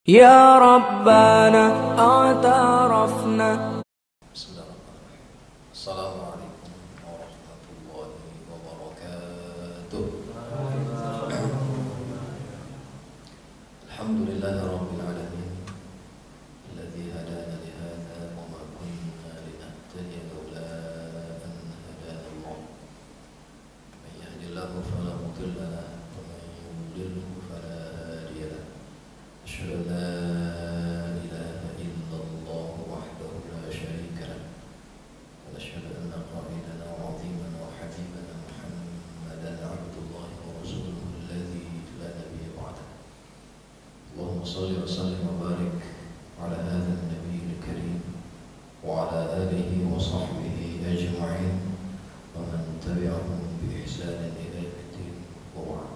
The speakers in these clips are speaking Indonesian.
يا ربنا اعترفنا. بسم الله الرحمن الرحيم. السلام عليكم ورحمة الله وبركاته. الحمد لله رب العالمين الذي هدانا لهذا وما كنا لنهتدي لولا أن هدانا الله. من يهد الله فلا مضل له ومن يضلل فلا هادي له. أشهد أن لا إله إلا الله وحده لا شريك له ونشهد أن قائدنا وعظيمنا وحبيبنا محمدا عبد الله ورسوله الذي لا نبي بعده. اللهم صل وسلم وبارك على هذا النبي الكريم وعلى آله وصحبه أجمعين ومن تبعهم بإحسان إلى يوم الدين وبعد.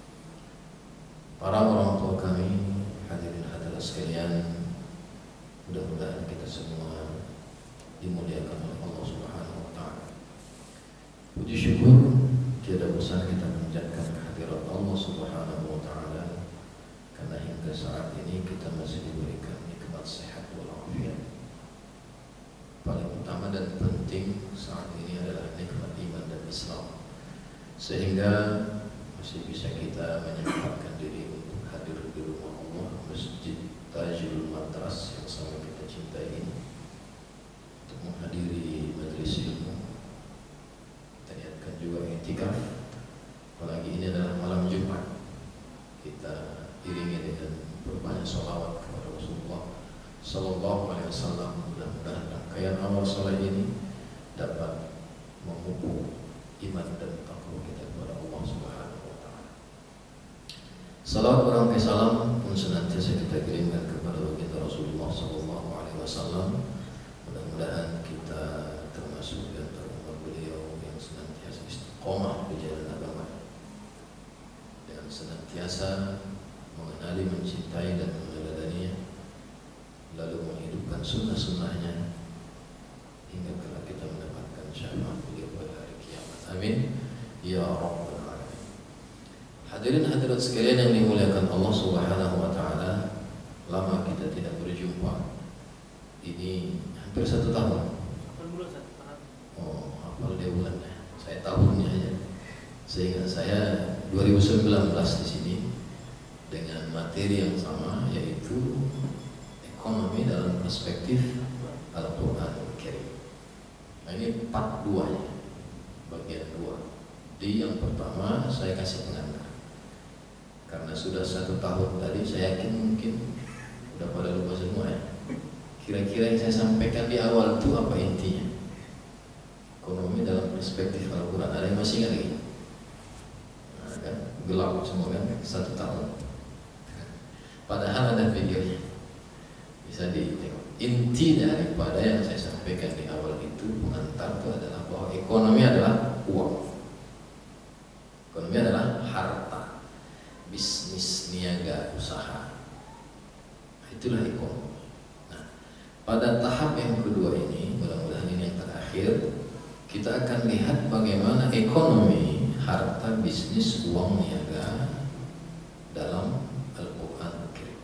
Para orang tua kami, hadirin hadirat sekalian, mudah-mudahan kita semua dimuliakan oleh Allah Subhanahu wa taala. Puji syukur tiada bosan kita menjadikan kehadirat Allah Subhanahu wa taala karena hingga saat ini kita masih diberikan nikmat sehat walafiat. Paling utama dan penting saat ini adalah nikmat iman dan Islam, sehingga masih bisa kita menyempatkan diri untuk hadir di rumah Allah, Masjid Tajul Madras yang sangat kita cintai ini, untuk menghadiri majelis ilmu. Kita niatkan juga i'tikaf, apalagi ini adalah malam Jumat. Kita iringi dengan berbanyak sholawat kepada Rasulullah Sallallahu Alaihi Wasallam. Mudah-mudahan rangkaian amal sholat ini dapat memupuk iman dan takwa kita kepada Allah Subhanahu. Salawat berangkai salam pun senantiasa kita kirimkan kepada baginda Rasulullah Sallallahu Alaihi Wasallam. Mudah-mudahan kita termasuk di antara umat beliau yang senantiasa istiqomah di jalan agama, dan senantiasa mengenali, mencintai dan meneladaninya, lalu menghidupkan sunnah-sunnahnya hingga kelak kita mendapatkan syafaat beliau pada hari kiamat. Amin ya Rabbal. Hadirin hadirat sekalian yang dimuliakan Allah Subhanahu wa taala, lama kita tidak berjumpa. Ini hampir 1 tahun. Oh, hafal dia bulannya. Saya tahunnya aja. Sehingga saya 2019 di sini dengan materi yang sama, yaitu ekonomi dalam perspektif Al-Qur'anul Karim. Nah, ini part 2-nya, bagian 2. Di yang pertama saya kasih pengantar. Karena sudah 1 tahun tadi, saya yakin mungkin udah pada lupa semua ya. Kira-kira yang saya sampaikan di awal itu apa intinya? Ekonomi dalam perspektif Al-Quran. Ada yang masih ingat lagi? Nah, kan gelap semua kan, 1 tahun. Padahal ada videonya, bisa ditengok. Inti daripada yang saya sampaikan di awal itu, pengantar itu adalah bahwa ekonomi adalah uang. Ekonomi adalah harta, bisnis, niaga, usaha. Itulah ekonomi. Nah, pada tahap yang kedua ini, mudah-mudahan ini yang terakhir, kita akan lihat bagaimana ekonomi, harta, bisnis, uang, niaga dalam Al-Quranul Karim.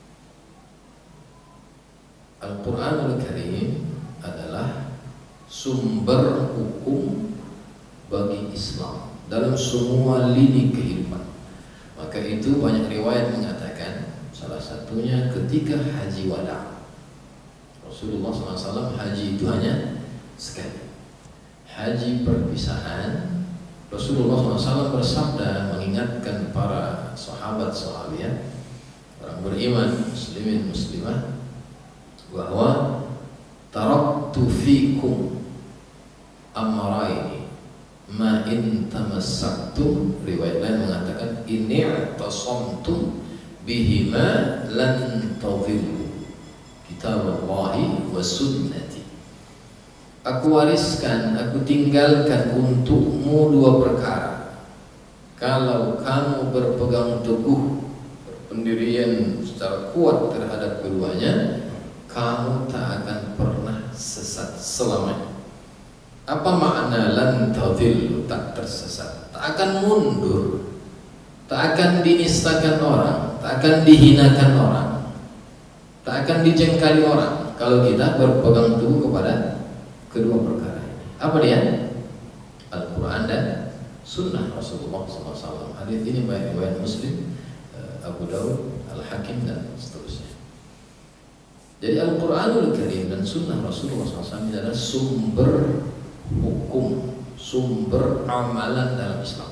Al-Quranul Karim adalah sumber hukum bagi Islam dalam semua lini kehidupan. Maka itu banyak riwayat mengatakan, salah satunya ketika haji wada, Rasulullah SAW haji itu hanya sekali. Haji perpisahan, Rasulullah SAW bersabda mengingatkan para sahabat-sahabiat, orang beriman, muslimin, muslimah, bahwa taraktu fikum amraini ma in tamassaktum, riwayat lain mengatakan inni i'tasamtum bihima lan tadhillu kitaballahi wa sunnati. Aku wariskan, aku tinggalkan untukmu 2 perkara. Kalau kamu berpegang teguh, berpendirian secara kuat terhadap keduanya, kamu tak akan pernah sesat selamanya. Apa makna lan tadhillu, tak tersesat, tak akan mundur, tak akan dinistakan orang, tak akan dihinakan orang, akan dijengkali orang kalau kita berpegang teguh kepada kedua perkara ini. Apa dia? Al-Quran dan Sunnah Rasulullah SAW. Hadis ini baik riwayat Muslim, Abu Daud, Al-Hakim dan seterusnya. Jadi Al-Quranul Karim dan Sunnah Rasulullah SAW adalah sumber hukum, sumber amalan dalam Islam.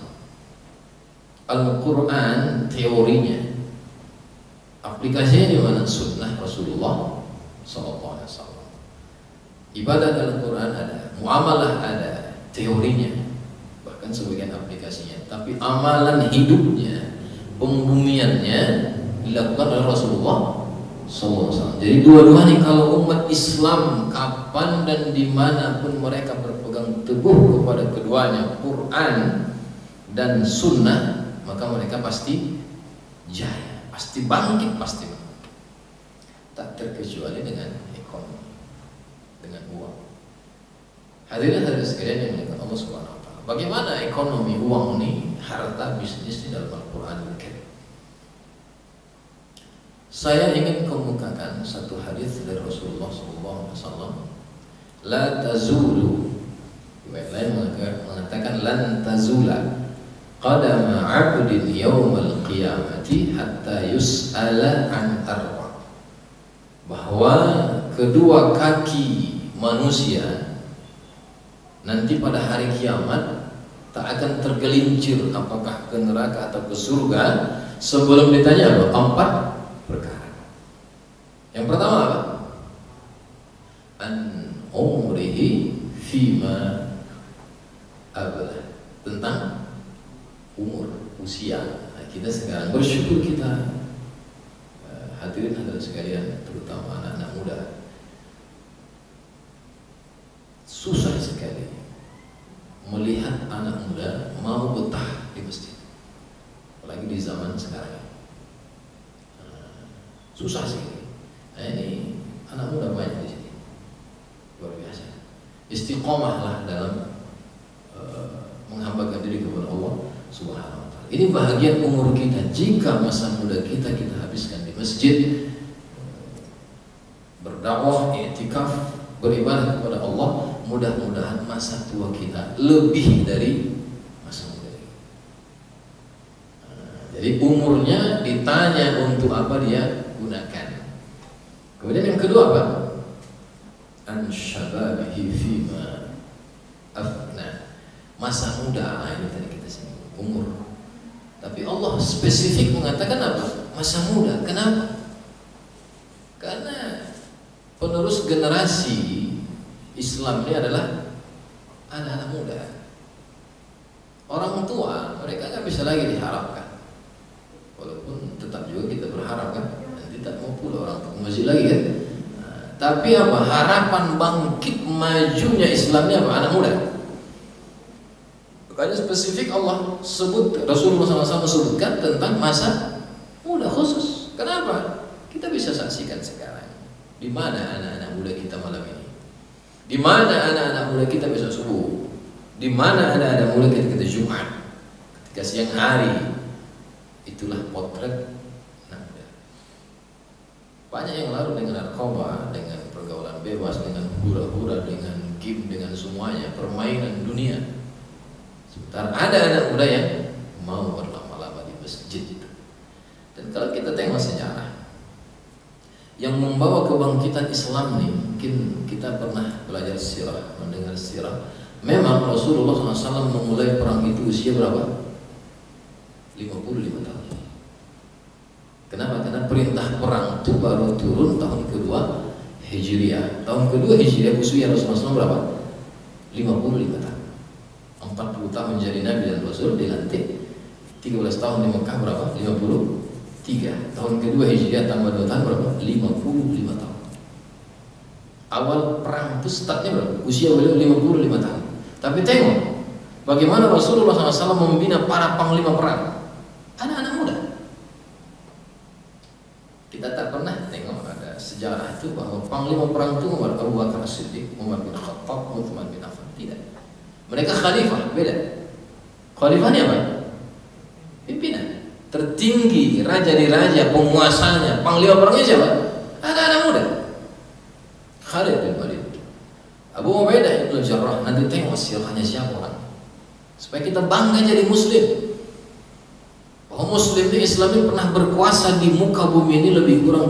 Al-Quran teorinya, aplikasinya di mana? Sunnah Rasulullah SAW. Ibadah dalam Quran ada, muamalah ada, teorinya, bahkan sebagian aplikasinya. Tapi amalan hidupnya, pembumiannya dilakukan oleh Rasulullah SAW. Jadi dua-duanya kalau umat Islam kapan dan dimanapun mereka berpegang teguh kepada keduanya, Quran dan Sunnah, maka mereka pasti jaya, pasti bangkit, pasti menang. Tak terkecuali dengan ekonomi, dengan uang. Hadirin hadirin sekalian yang dimuliakan Allah Subhanahu wa taala. Bagaimana ekonomi uang ini, harta bisnis di dalam Al-Qur'an Al-Karim? Saya ingin kemukakan satu hadis dari Rasulullah SAW. La tazulu, riwayat lain mengatakan lan tazula qadama 'abdin yaumal qiyamati hatta yus'ala an arba. Bahwa kedua kaki manusia nanti pada hari kiamat tak akan tergelincir apakah ke neraka atau ke surga sebelum ditanya apa? 4 perkara. Yang pertama apa? An umrihi fima ablah, tentang umur, usia. Nah, kita sekarang bersyukur kita hadirin sekalian, terutama anak-anak muda, susah sekali melihat anak muda mau betah di masjid, apalagi di zaman sekarang. Susah sekali. Nah, ini anak muda banyak di sini, luar biasa. Istiqomahlah dalam menghambakan diri kepada Allah Subhanahu wa taala. Ini bahagian umur kita. Jika masa muda kita habiskan di masjid, berdakwah, i'tikaf, beribadah kepada Allah, mudah-mudahan masa tua kita lebih dari masa muda. Jadi umurnya ditanya untuk apa dia gunakan. Kemudian yang kedua apa? An syababihi fima afna. Masa muda, ini tadi kita singgung umur. Tapi Allah spesifik mengatakan apa? Masa muda. Kenapa? Karena penerus generasi Islam ini adalah anak-anak muda. Orang tua mereka nggak bisa lagi diharapkan. Walaupun tetap juga kita berharap kan, nanti tak mau pula orang tua masih lagi kan. Nah, tapi apa? Harapan bangkit majunya Islamnya apa? Anak muda. Makanya spesifik Allah sebut, Rasulullah SAW sebutkan tentang masa muda khusus. Kenapa? Kita bisa saksikan sekarang. Di mana anak-anak muda kita malam ini? Di mana anak-anak muda kita besok subuh? Di mana anak-anak muda kita Jumat? Ketika siang hari, itulah potret anak muda. Banyak yang larut dengan narkoba, dengan pergaulan bebas, dengan hura-hura, dengan game, dengan semuanya, permainan dunia. Sementara ada anak muda yang mau berlama-lama di masjid itu. Dan kalau kita tengok sejarah yang membawa kebangkitan Islam nih, mungkin kita pernah belajar sirah, mendengar sirah. Memang Rasulullah SAW memulai perang itu usia berapa? 55 tahun. Kenapa? Karena perintah perang itu baru turun tahun kedua Hijriah. Tahun kedua Hijriah usia Rasulullah SAW berapa? 55 tahun. 40 tahun menjadi Nabi dan Rasul, dilantik 13 tahun di Mekah berapa? 53. Tahun kedua Hijriah tambah 2 tahun berapa? 55 tahun. Awal perang itu startnya berapa? Usia beliau 55 tahun. Tapi tengok bagaimana Rasulullah SAW membina para panglima perang, anak-anak muda. Kita tak pernah tengok ada sejarah itu bahwa panglima perang itu Umar, Abu Bakar As-Siddiq, Umar bin Khattab, Utsman bin Affan. Tidak. Mereka khalifah, beda. Khalifah ini apa? Pimpinan tertinggi, raja di raja, penguasanya, panglima perangnya siapa? Anak-anak muda. Khalid bin Walid, Abu Ubaidah bin Jarrah. Nanti tengok sirahnya siapa orang, supaya kita bangga jadi muslim. Bahwa muslim di Islam ini pernah berkuasa di muka bumi ini lebih kurang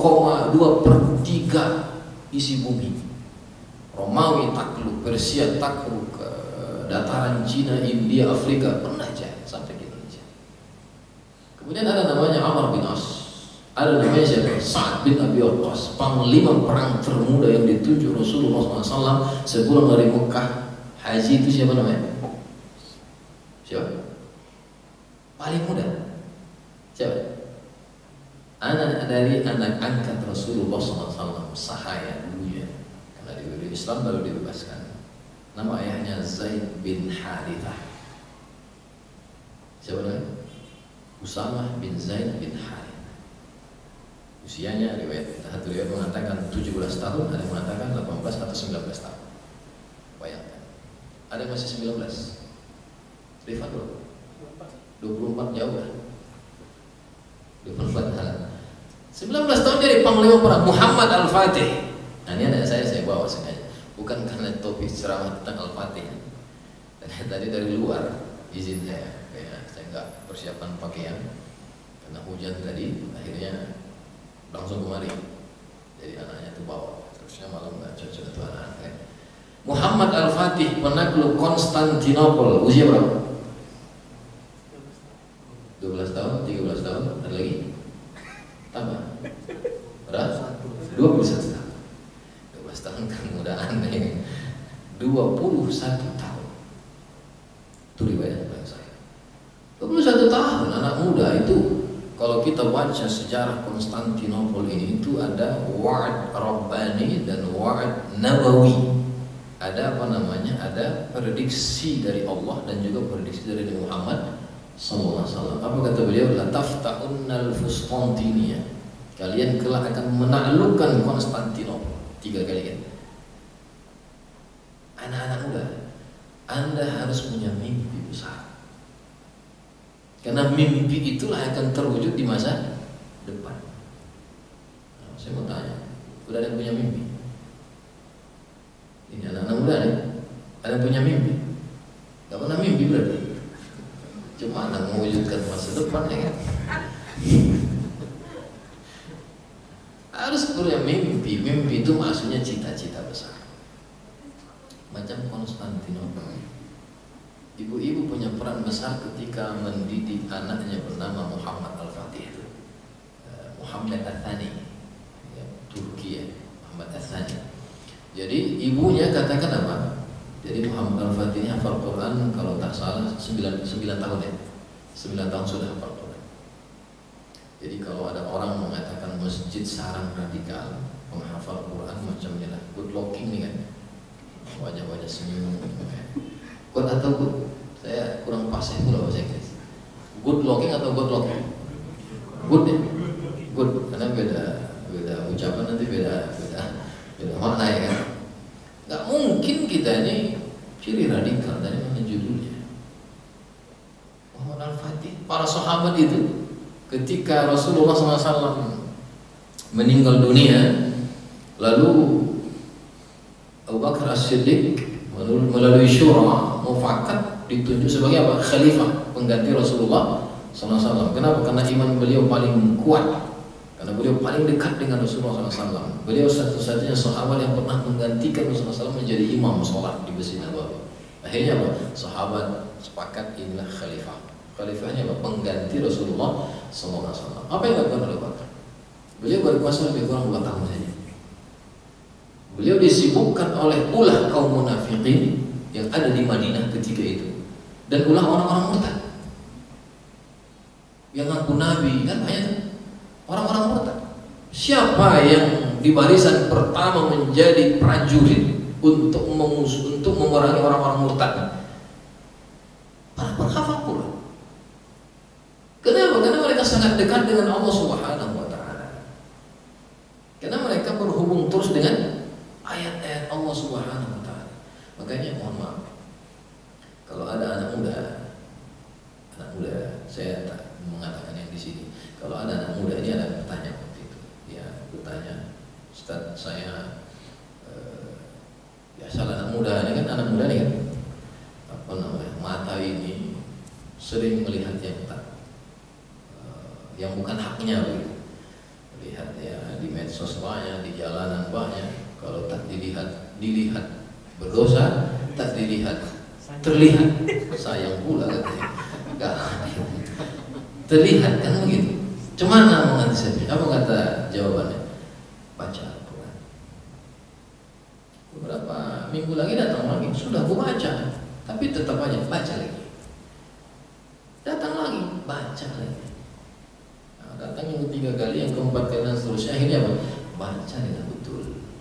2,2/3 isi bumi. Romawi takluk, Persia takluk, dataran Cina, India, Afrika pernah jaya sampai ke Indonesia. Kemudian ada namanya Amr bin As, ada namanya siapa? Sa'ad bin Abi Waqqas, panglima perang termuda yang ditunjuk Rasulullah SAW sepulang dari Mekah haji. Itu siapa namanya? Siapa? Paling muda. Siapa? Anak dari anak angkat Rasulullah SAW, sahaya dulunya. Karena diberi Islam baru dibebaskan. Nama ayahnya Zaid bin Harithah. Siapa namanya? Usamah bin Zaid bin Harithah. Usianya satu riwayat mengatakan 17 tahun, ada yang mengatakan 18 atau 19 tahun. Bayangkan. Ada yang masih 19. Rifat berapa? 24 jauh lah. 24 tahun. 19 tahun jadi panglima perang. Muhammad Al-Fatih. Nah ini anak saya bawa sengaja. Bukan karena topik ceramah tentang Al-Fatih. Tadi dari luar izin saya. Saya nggak persiapan pakaian karena hujan tadi. Akhirnya langsung kemari. Jadi anaknya tuh bawa. Terusnya malam nggak cocok tuh anak. Muhammad Al-Fatih penakluk Konstantinopel. Usia berapa? 12 tahun, 13 tahun, ada lagi? Tambah? Berapa? 21 tahun. 12 tahun kan mudah aneh. 21 tahun. Itu riwayat saya. 21 tahun anak muda itu. Kalau kita baca sejarah Konstantinopel ini, itu ada wa'ad Rabbani dan wa'ad Nabawi. Ada apa namanya? Ada prediksi dari Allah dan juga prediksi dari Nabi Muhammad SAW. Apa kata beliau? La tafta'unnal Fustontinia. Kalian kelak akan menaklukkan Konstantinopel. 3 kali kan. Anak-anak muda, Anda harus punya mimpi besar. Karena mimpi itulah akan terwujud di masa depan. Nah, saya mau tanya, udah ada yang punya mimpi? Ini anak-anak muda nih, ada yang punya mimpi? Gak pernah mimpi berarti. Cuma anak mewujudkan masa depan ya kan. Harus punya mimpi. Mimpi itu maksudnya cita-cita besar. Macam Konstantinopel. Ibu-ibu punya peran besar ketika mendidik anaknya bernama Muhammad Al-Fatih itu. Muhammad Al-Thani ya, Turki ya, Muhammad Al-Thani. Jadi ibunya katakan apa? Jadi Muhammad Al-Fatih ini hafal Quran kalau tak salah 9 tahun ya. 9 tahun sudah hafal Quran. Jadi kalau ada orang mengatakan masjid sarang radikal, penghafal Quran macamnya lah good looking nih kan. Wajah-wajah senyum. Good atau good? Saya kurang fasih pula bahasa Inggris. Good looking atau good looking? Good ya? Good, karena beda ucapan nanti beda makna ya kan. Gak mungkin kita ini ciri radikal dari mana judulnya. Muhammad Al-Fatih, para sahabat itu ketika Rasulullah SAW meninggal dunia, lalu Abu Bakar As-Siddiq melalui syura mufakat ditunjuk sebagai apa? Khalifah, pengganti Rasulullah SAW. Kenapa? Karena iman beliau paling kuat. Karena beliau paling dekat dengan Rasulullah SAW. Beliau satu-satunya sahabat yang pernah menggantikan Rasulullah SAW menjadi imam sholat di Masjid Nabawi. Akhirnya apa? Sahabat sepakat inilah khalifah. Khalifahnya apa? Pengganti Rasulullah SAW. Apa yang dilakukan oleh Bakar? Beliau berkuasa lebih kurang 2 tahun saja. Beliau disibukkan oleh ulah kaum munafikin yang ada di Madinah ketika itu, dan ulah orang-orang murtad yang ngaku Nabi kan banyak. Orang-orang murtad. Siapa yang di barisan pertama menjadi prajurit untuk memerangi orang-orang murtad? Para penghafal Quran. Kenapa? Karena mereka sangat dekat dengan Allah Subhanahu wa Ta'ala. Karena mereka berhubung terus dengan ayat-ayat Allah Subhanahu wa Ta'ala. Makanya mohon maaf, kalau ada anak muda, saya tak mengatakan yang di sini. Kalau ada anak muda, ini ada pertanyaan waktu itu. Ya, bertanya, Ustaz, saya biasa anak muda ini kan, apa namanya, mata ini sering melihat yang bukan haknya begitu. Lihat ya di medsos banyak, di jalanan banyak. Kalau tak dilihat berdosa, tak dilihat terlihat sayang pula katanya. Enggak. Terlihat kan begitu. Cuma mengantisipasi. Apa kata jawabannya? Baca Al-Quran. Beberapa minggu lagi datang lagi, sudah aku baca, tapi tetap aja baca lagi. Datang lagi, baca lagi. Nah, datang yang ketiga kali, yang keempat kali dan seterusnya, akhirnya apa? Baca dengan betul.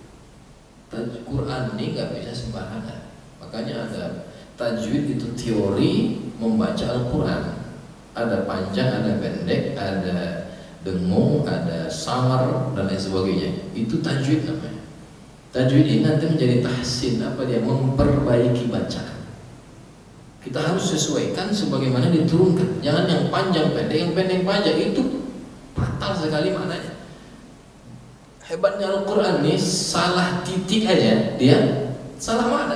Quran ini nggak bisa sembarangan. Makanya ada tajwid, itu teori membaca Al-Quran. Ada panjang, ada pendek, ada dengung, ada samar dan lain sebagainya. Itu tajwid namanya. Tajwid ini nanti menjadi tahsin, apa dia, memperbaiki bacaan. Kita harus sesuaikan sebagaimana diturunkan. Jangan yang panjang pendek, yang pendek panjang itu fatal sekali maknanya. Hebatnya Al-Quran ini salah titik aja dia salah makna.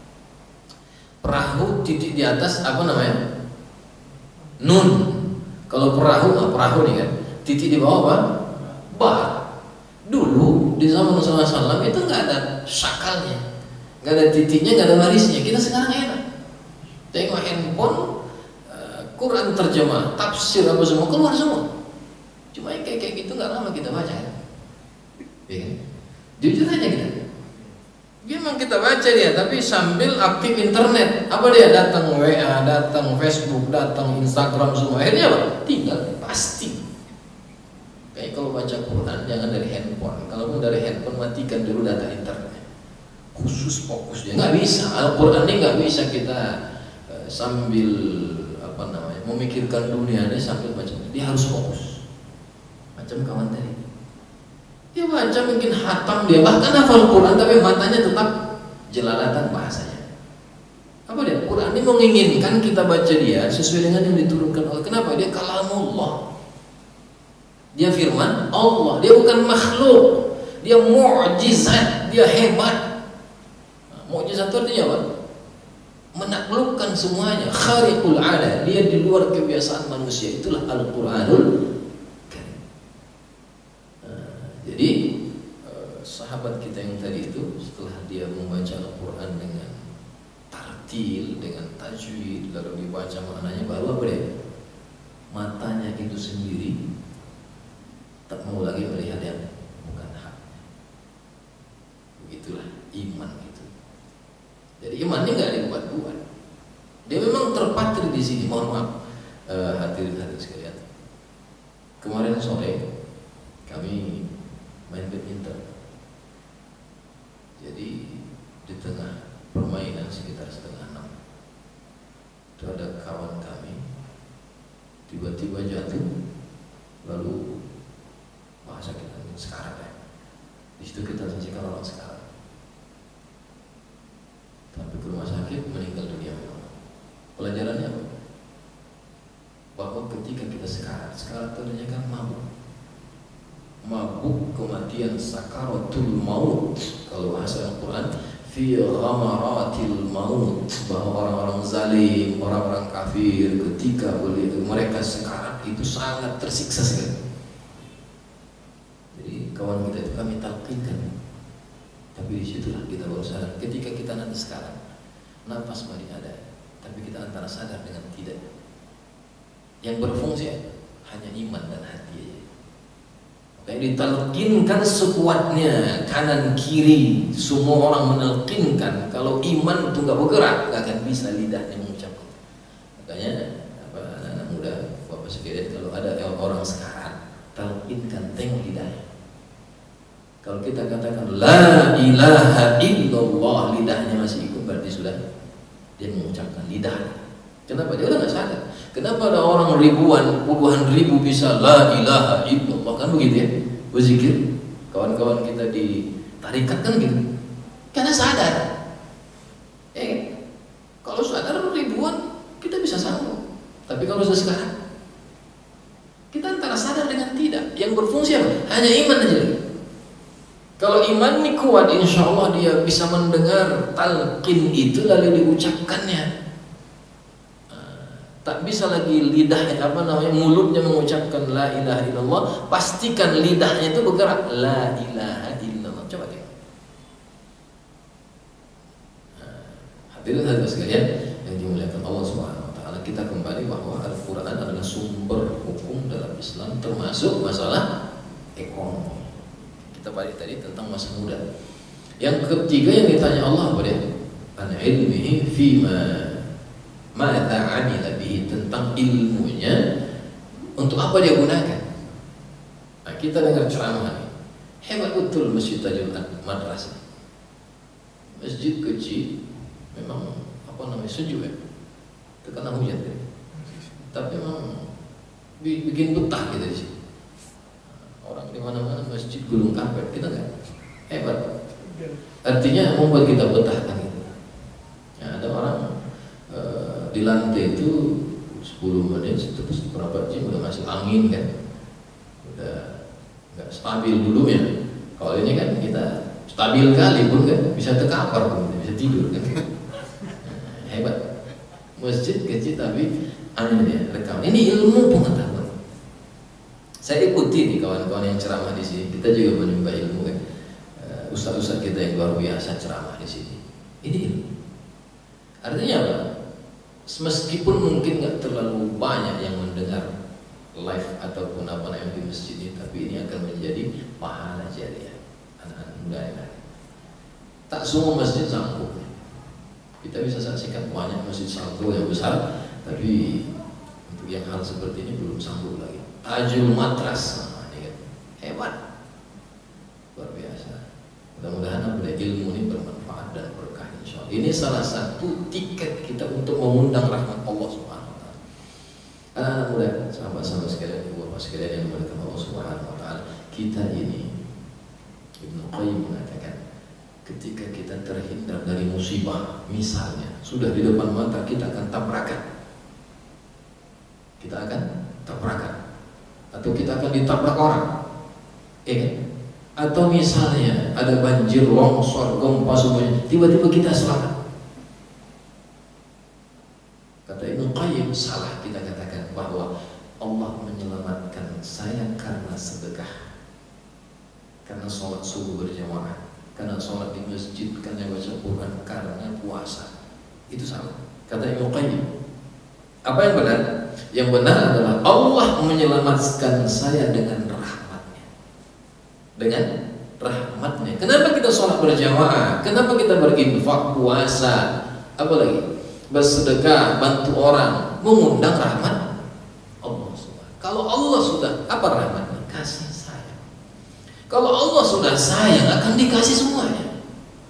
Perahu titik di atas apa namanya? Nun. Kalau perahu nih kan, titik di bawah apa? Ba. Dulu di zaman Rasulullah SAW itu nggak ada syakalnya, nggak ada titiknya, nggak ada barisnya. Kita sekarang enak. Tengok handphone, Quran terjemah, tafsir apa semua keluar semua. Cuma yang kayak gitu nggak lama kita baca ya. Ya kan? Jujur aja kita. Memang kita baca dia, tapi sambil aktif internet. Apa dia? Datang WA, datang Facebook, datang Instagram semua. Akhirnya apa? Tinggal pasti. Kayak kalau baca Quran jangan dari handphone. Kalau mau dari handphone matikan dulu data internet. Khusus fokus dia. Nggak bisa. Al-Quran ini nggak bisa kita sambil apa namanya memikirkan dunia ini sambil baca. Dia harus fokus. Macam kawan tadi. Dia baca mungkin hatam, dia bahkan hafal Quran tapi matanya tetap jelalatan bahasanya. Apa dia? Quran ini menginginkan kita baca dia sesuai dengan yang diturunkan Allah. Kenapa? Dia kalamullah. Dia firman Allah. Dia bukan makhluk. Dia mu'jizat. Dia hebat. Nah, mu'jizat itu artinya apa? Menaklukkan semuanya. Khariqul 'ada. Dia di luar kebiasaan manusia. Itulah Al-Quranul. Jadi sahabat kita yang tadi itu setelah dia membaca Al-Quran dengan tartil, dengan tajwid, lalu dibaca maknanya, baru apa dia? Matanya itu sendiri tak mau lagi melihat yang bukan hak. Begitulah iman itu. Jadi iman ini nggak dibuat-buat. Dia memang terpatri di sini. Mohon maaf hadirin sekalian. Kemarin sore kami main badminton. Jadi di tengah permainan sekitar 5:30 itu ada kawan kami tiba-tiba jatuh, lalu bahasa kita sekarat ya. Di situ kita saksikan orang sekarat. Sampai ke rumah sakit, meninggal dunia memang. Pelajarannya apa? Bahwa ketika kita sekarat itu artinya kan mabuk kematian, sakaratul maut. Kalau bahasa Al-Quran, fi ghamaratil maut, bahwa orang-orang zalim, orang-orang kafir ketika mereka sekarat itu sangat tersiksa sekali. Jadi kawan kita itu kami talqinkan. Tapi disitulah kita baru sadar, ketika kita nanti sekarang nafas masih ada, tapi kita antara sadar dengan tidak. Yang berfungsi hanya iman dan hati aja. Kayak ditalqinkan sekuatnya, kanan kiri semua orang menelkinkan. Kalau iman itu nggak bergerak, nggak akan bisa lidahnya mengucapkan. Makanya anak muda, bapak sekalian, kalau ada orang sekarat, talqinkan, tengok lidahnya. Kalau kita katakan la ilaha illallah, lidahnya masih ikut, berarti sudah dia mengucapkan lidahnya. Kenapa? Dia udah nggak sadar. Kenapa ada orang ribuan, puluhan ribu bisa la ilaha illallah, kan begitu ya? Berzikir. Kawan-kawan kita di tarikat kan gitu. Karena sadar. Kalau sadar ribuan kita bisa sanggup. Tapi kalau sudah sekarang kita antara sadar dengan tidak. Yang berfungsi apa? Hanya iman aja. Kalau iman ini kuat, insya Allah dia bisa mendengar talqin itu lalu diucapkannya. Tak bisa lagi lidahnya mulutnya mengucapkan la ilaha illallah, pastikan lidahnya itu bergerak la ilaha illallah. Coba tengok. Hadirin hadirat sekalian yang dimuliakan Allah Subhanahu wa taala, kita kembali bahwa Al-Qur'an adalah sumber hukum dalam Islam, termasuk masalah ekonomi. Kita balik tadi tentang masa muda. Yang ketiga yang ditanya Allah apa dia? An ilmihi fima ma'adha amila bihi, tentang ilmunya untuk apa dia gunakan. Nah, kita dengar ceramah ini, hebat betul Masjid Tajul Madrasah. Masjid kecil, memang sejuk ya, terkena hujan kan? Tapi memang bikin betah kita di sini. Orang di mana-mana masjid gulung karpet, kita kan hebat. Artinya membuat kita betah kan gitu. Ya, ada orang di lantai itu 10 menit terus berapa jam udah masuk angin kan, udah nggak stabil dulunya. Kalau ini kan kita stabil kali pun kan bisa terkapar pun bisa tidur kan. Hebat. Masjid kecil tapi anginnya rekam. Ini ilmu pengetahuan. Saya ikuti nih kawan-kawan yang ceramah di sini. Kita juga menimba ilmu kan. Ustaz-ustaz kita yang luar biasa ceramah di sini. Ini ilmu. Artinya apa? Meskipun mungkin nggak terlalu banyak yang mendengar live ataupun apa yang di masjid ini, tapi ini akan menjadi pahala jariah anak-anak muda ini. Tak semua masjid sanggup. Kita bisa saksikan banyak masjid sanggup yang besar, tapi untuk yang hal seperti ini belum sanggup lagi. Tajul Matras, ini kan hebat, luar biasa. Mudah-mudahan ada ilmu ini bermanfaat dan berkah insya Allah. Ini salah satu tiket kita untuk mengundang rahmat Allah Subhanahu wa taala. Anak-anak muda, sahabat-sahabat sekalian, ibu bapak sekalian yang dimuliakan Allah Subhanahu wa taala, kita ini Ibnu Qayyim mengatakan, ketika kita terhindar dari musibah, misalnya sudah di depan mata kita akan tabrakan. Kita akan tabrakan atau kita akan ditabrak orang. Atau misalnya ada banjir, longsor, gempa semuanya, tiba-tiba kita selamat. Kata Ibnu Qayyim, salah kita katakan bahwa Allah menyelamatkan saya karena sedekah, karena sholat subuh berjamaah, karena sholat di masjid, karena baca Quran, karena puasa. Itu salah. Kata Ibnu Qayyim. Apa yang benar? Yang benar adalah Allah menyelamatkan saya dengan rahmatnya. Dengan rahmatnya. Kenapa kita sholat berjamaah? Kenapa kita berinfak, puasa, apalagi bersedekah, bantu orang, mengundang rahmat Allah. Kalau Allah sudah apa rahmatnya? Kasih sayang. Kalau Allah sudah sayang akan dikasih semuanya.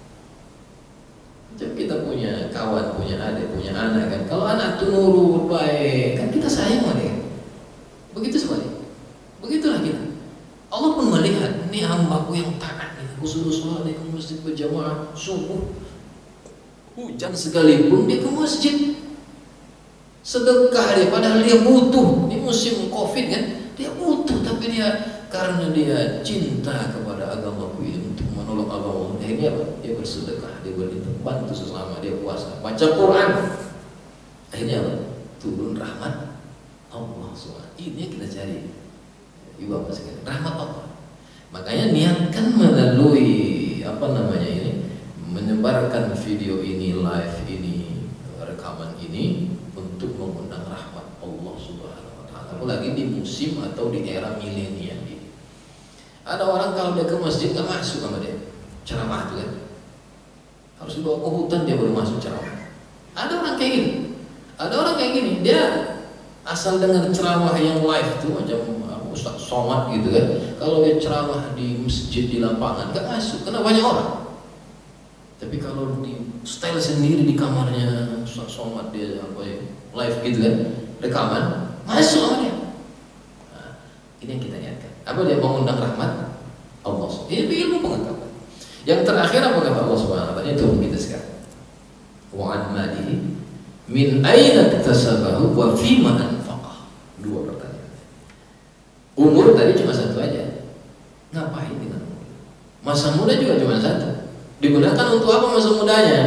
Jadi kita punya kawan, punya adik, punya anak kan. Kalau anak itu nurut, baik, kan kita sayang sama dia. Begitu sebaliknya. Begitulah kita. Allah pun melihat, ini hambaku yang taat, aku suruh sholat dia ke masjid berjamaah subuh, hujan sekalipun dia ke masjid, sedekah dia, padahal dia butuh. Ini musim Covid kan, dia butuh, tapi dia karena dia cinta kepada agamaku ini, untuk menolong agama, akhirnya apa? Dia bersedekah, dia bantu sesama, dia puasa, baca Quran, akhirnya apa? Turun rahmat Allah SWT. Ini yang kita cari. Ibu apa sekali, rahmat Allah. Makanya niatkan melalui menyebarkan video ini, live ini, rekaman ini untuk mengundang rahmat Allah Subhanahu wa taala. Apalagi di musim atau di era milenial ini. Ada orang kalau dia ke masjid nggak masuk sama dia ceramah itu kan, harus dibawa ke hutan dia baru masuk ceramah. Ada orang kayak gini. Ada orang kayak gini, dia asal dengar ceramah yang live tuh macam Ustaz Somad gitu kan, kalau dia ceramah di masjid, di lapangan gak masuk, karena banyak orang. Tapi kalau di style sendiri di kamarnya Ustaz Somad, dia live gitu kan, rekaman, masuk sama dia. Nah, ini yang kita niatkan. Apa dia mengundang rahmat Allah. Ini ilmu pengetahuan. Yang terakhir apa kata Allah Subhanahu wa taala? Itu kita sekarang. Wa an malihi min aina iktasabahu wa fima anfaqah. Dua pertanyaan. Umur tadi cuma satu aja. Ngapain dengan umur? Masa muda juga cuma satu. Digunakan untuk apa masa mudanya?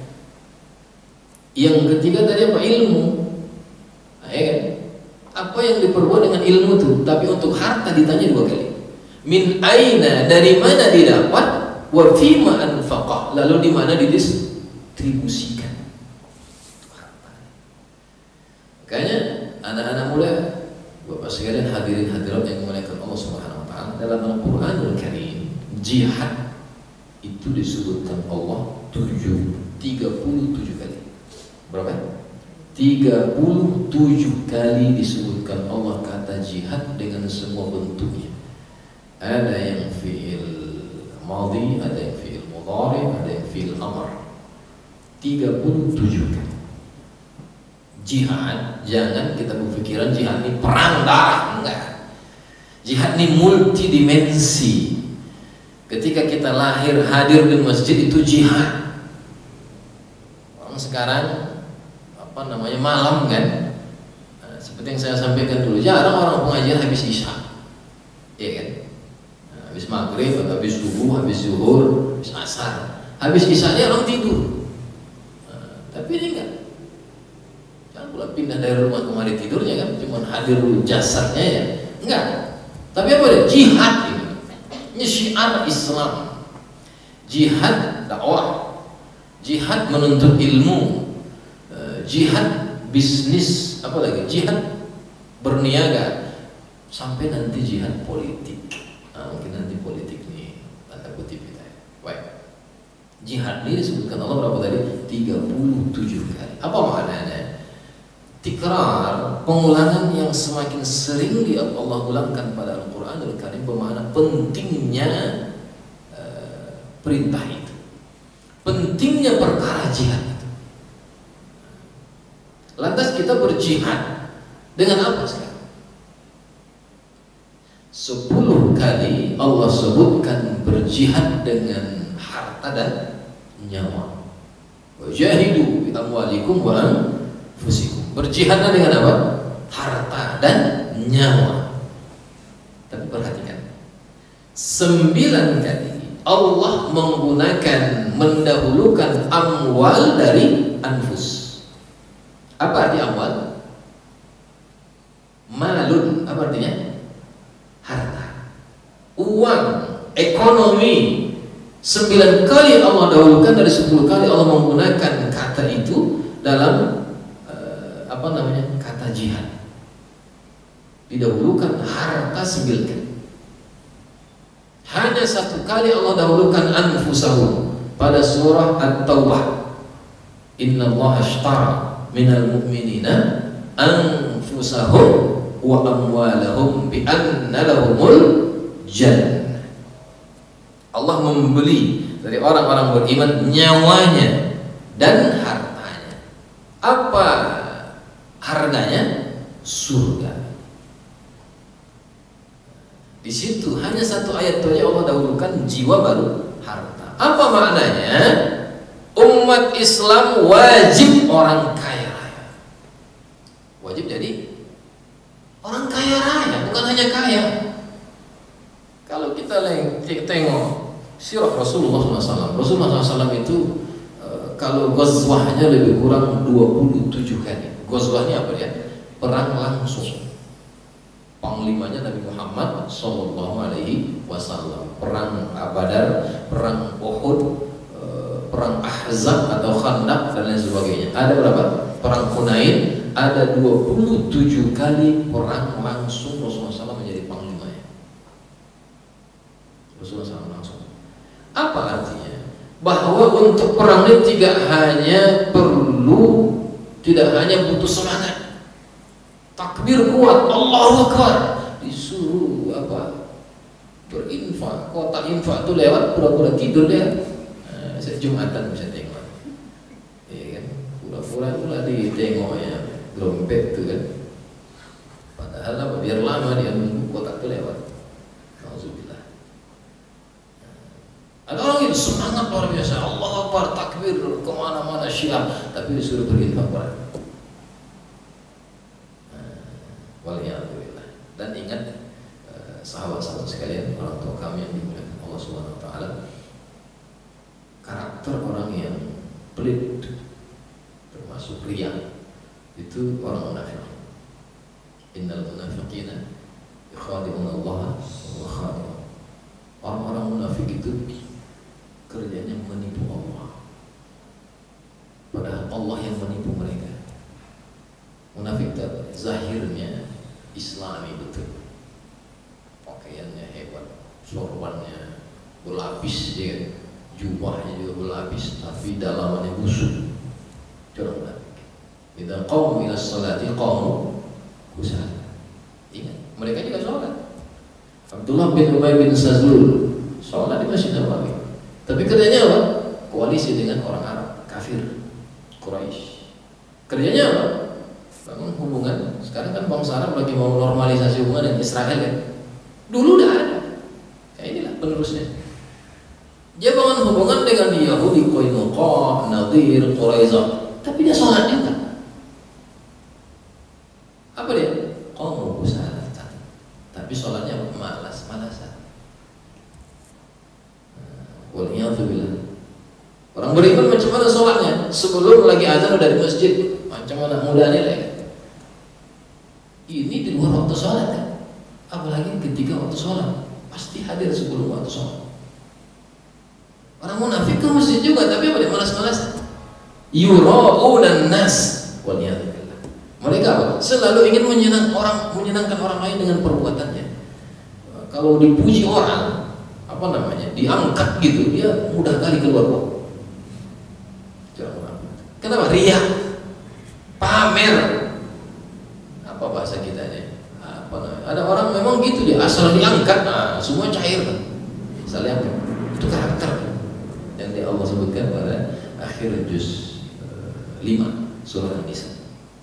Yang ketiga tadi apa? Ilmu. Nah, ya kan? Apa yang diperbuat dengan ilmu itu? Tapi untuk harta ditanya 2 kali. Min aina, dari mana didapat? Wa fima anfaqah, lalu di mana didistribusikan. Makanya anak-anak muda, Bapak sekalian, hadirin hadirat yang dimuliakan Allah Subhanahu wa taala, dalam Al-Qur'anul Karim jihad itu disebutkan Allah 37 kali. Berapa? 37 kali disebutkan Allah kata jihad dengan semua bentuknya. Ada yang fi'il madhi, ada yang fi'il mudhari, ada yang fi'il amr. 37 kali. Jihad, jangan kita berpikiran jihad ini perang darah, enggak. Jihad ini multidimensi. Ketika kita lahir hadir di masjid itu jihad. Orang sekarang malam kan, seperti yang saya sampaikan dulu, jarang orang pengajian habis isya, ya kan? Habis maghrib, habis subuh, habis zuhur, habis asar, habis isyanya orang tidur. Tapi ini enggak. Jangan pula pindah dari rumah kemari tidurnya kan, cuma hadir dulu jasadnya ya, enggak. Tapi apa dia? Jihad ini syiar Islam. Jihad dakwah, jihad menuntut ilmu, jihad bisnis, apa lagi? Jihad berniaga, sampai nanti jihad politik. Mungkin nanti politik nih tanda kutip kita. Baik. Jihad ini disebutkan Allah berapa tadi? 37 kali. Apa maknanya? Tikrar, pengulangan yang semakin sering Allah ulangkan pada Al-Qur'anul Karim bermakna pentingnya perintah itu. Pentingnya perkara jihad itu. Lantas kita berjihad dengan apa sekarang? 10 kali Allah sebutkan berjihad dengan harta dan nyawa. Wajahidu bi amwalikum wa anfusikum. Berjihadlah dengan apa? Harta dan nyawa. Tapi perhatikan, 9 kali Allah mendahulukan amwal dari anfus. Apa arti amwal? Malun, apa artinya? Harta, uang, ekonomi. 9 kali Allah dahulukan dari 10 kali Allah menggunakan kata itu dalam kata jihad. Didahulukan harta 9 kali. Hanya 1 kali Allah dahulukan anfusahum pada surah At-Taubah. Innallaha ashtara minal mu'minina anfusahum wa amwalahum bi anna lahumul jannah. Allah membeli dari orang-orang beriman nyawanya dan hartanya. Apa harganya? Surga. Di situ hanya 1 ayat saja Allah dahulukan jiwa baru harta. Apa maknanya? Umat Islam wajib orang kaya raya. Wajib jadi orang kaya raya, bukan hanya kaya. Kalau kita tengok sirah Rasulullah SAW, Rasulullah SAW itu kalau ghazwahnya lebih kurang 27 kali. Ghazwahnya apa dia? Perang langsung. Panglimanya Nabi Muhammad SAW. Perang Badar, perang Uhud, perang Ahzab atau Khandaq dan lain sebagainya. Ada berapa? Perang Hunain. Ada 27 kali perang langsung Rasulullah SAW menjadi panglimanya. Rasulullah SAW langsung. Apa artinya? Bahwa untuk perang ini tidak hanya butuh semangat, takbir kuat, Allahu Akbar, disuruh berinfak, kotak infak itu lewat pura-pura tidur dia. Jumatan bisa tengok, ya kan? Pura-pura ditengoknya dompet itu kan. Padahal biar lama dia nunggu kotak itu lewat. Alhamdulillah. Ada orang itu semangat luar biasa, Allahu Akbar, takbir kemana-mana syiar, tapi disuruh berinfak berat. Dan ingat sahabat-sahabat sekalian, orang tua kami yang dimuliakan Allah Subhanahu wa taala, pelit, termasuk riya. Itu orang munafik. Innal munafiqina yukhadi'una Allah wa khadi'un. Orang-orang munafik itu kerjanya menipu Allah, padahal Allah yang menipu mereka. Munafik zahirnya Islami betul, pakaiannya hebat, sorbannya berlapis, ya, jubahnya juga berlapis, tapi dalamannya busuk. Orang munafik. Idza qamu ila sholati qamu kusala. Ingat, mereka juga sholat. Abdullah bin Ubay bin Salul sholat di Masjid Nabawi, tapi kerjanya apa? Koalisi dengan orang Arab kafir Quraisy. Kerjanya apa? Bangun hubungan. Sekarang kan bangsa Arab lagi mau normalisasi hubungan dengan Israel kan. Dulu udah ada. Ya inilah penerusnya. Dia bangun hubungan dengan Yahudi, Qainuqa, Nadir, Quraiza, tapi dia sholat juga. Apa dia? Qamu kusala. Tapi sholatnya malas-malasan. Waliyadzubillah. Orang beriman macam mana sholatnya? Sebelum lagi azan udah di masjid, macam mana mudahnya lah. Ini di luar waktu sholat kan? Apalagi ketika waktu sholat, pasti hadir sebelum waktu sholat. Orang munafik ke masjid juga, tapi apa dia malas-malasan? Yura'unan nas. Waliyadzubillah. Mereka apa? Selalu ingin menyenangkan orang lain dengan perbuatannya. Kalau dipuji orang, apa namanya, diangkat gitu, dia mudah kali keluar kok. Kenapa? Riya, pamer. Apa bahasa kita nih? Ada orang memang gitu, dia asal diangkat, nah, semua cair kan. Asal diangkat. Itu karakter yang Allah sebutkan pada akhir juz 5 surah An-Nisa.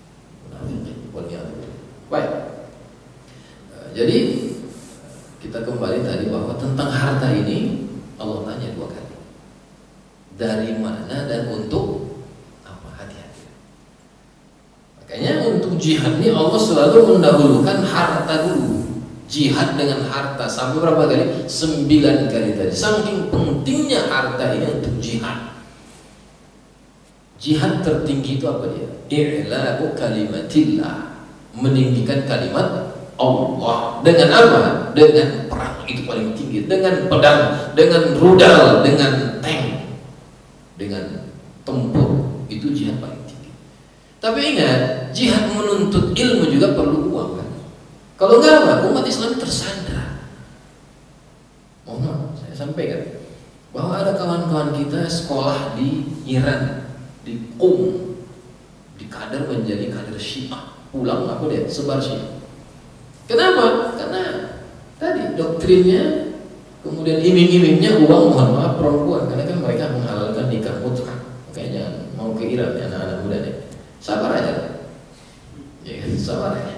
Baik. Jadi kita kembali tadi bahwa tentang harta ini Allah tanya 2 kali. Dari mana dan untuk apa? Hati-hati. Makanya untuk jihad ini Allah selalu mendahulukan harta dulu. Jihad dengan harta sampai berapa kali? 9 kali tadi. Saking pentingnya harta ini untuk jihad. Jihad tertinggi itu apa dia? I'la'u kalimatillah. Meninggikan kalimat Allah. Dengan apa? Dengan perang, itu paling tinggi. Dengan pedang, dengan rudal, dengan tank, dengan tempur, itu jihad paling tinggi. Tapi ingat, jihad menuntut ilmu juga perlu uang kan? Kalau enggak apa? Umat Islam tersandra. Mohon maaf, saya sampaikan bahwa ada kawan-kawan kita sekolah di Iran, di Qum, di kader menjadi kader Syiah. Pulang apa dia? Sebar Syiah. Kenapa? Karena tadi doktrinnya, kemudian iming-imingnya uang, mohon maaf, perempuan. Karena kan mereka menghalalkan nikah mutlak. Makanya jangan mau ke Iran ya anak-anak muda nih. Sabar aja. Ya, sabar aja.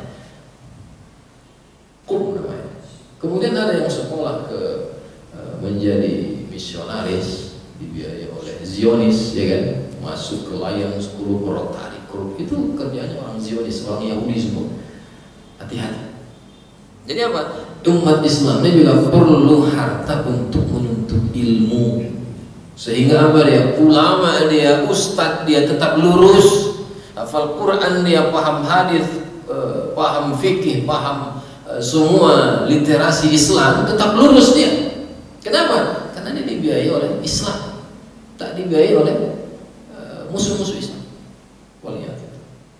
Qum namanya. Kemudian ada yang sekolah ke menjadi misionaris, dibiayai oleh Zionis, ya kan? Masuk ke layang 10 Rotary Club. Itu kerjanya orang Zionis, orang Yahudi semua. Hati-hati. Jadi apa? Umat Islamnya juga perlu harta untuk menuntut ilmu. Sehingga apa dia? Ulama dia, ustadz dia tetap lurus, hafal Quran dia, paham hadis, paham fikih, paham semua literasi Islam, tetap lurus dia. Kenapa? Karena dia dibiayai oleh Islam, tak dibiayai oleh musuh-musuh Islam. Waliyadzubillah.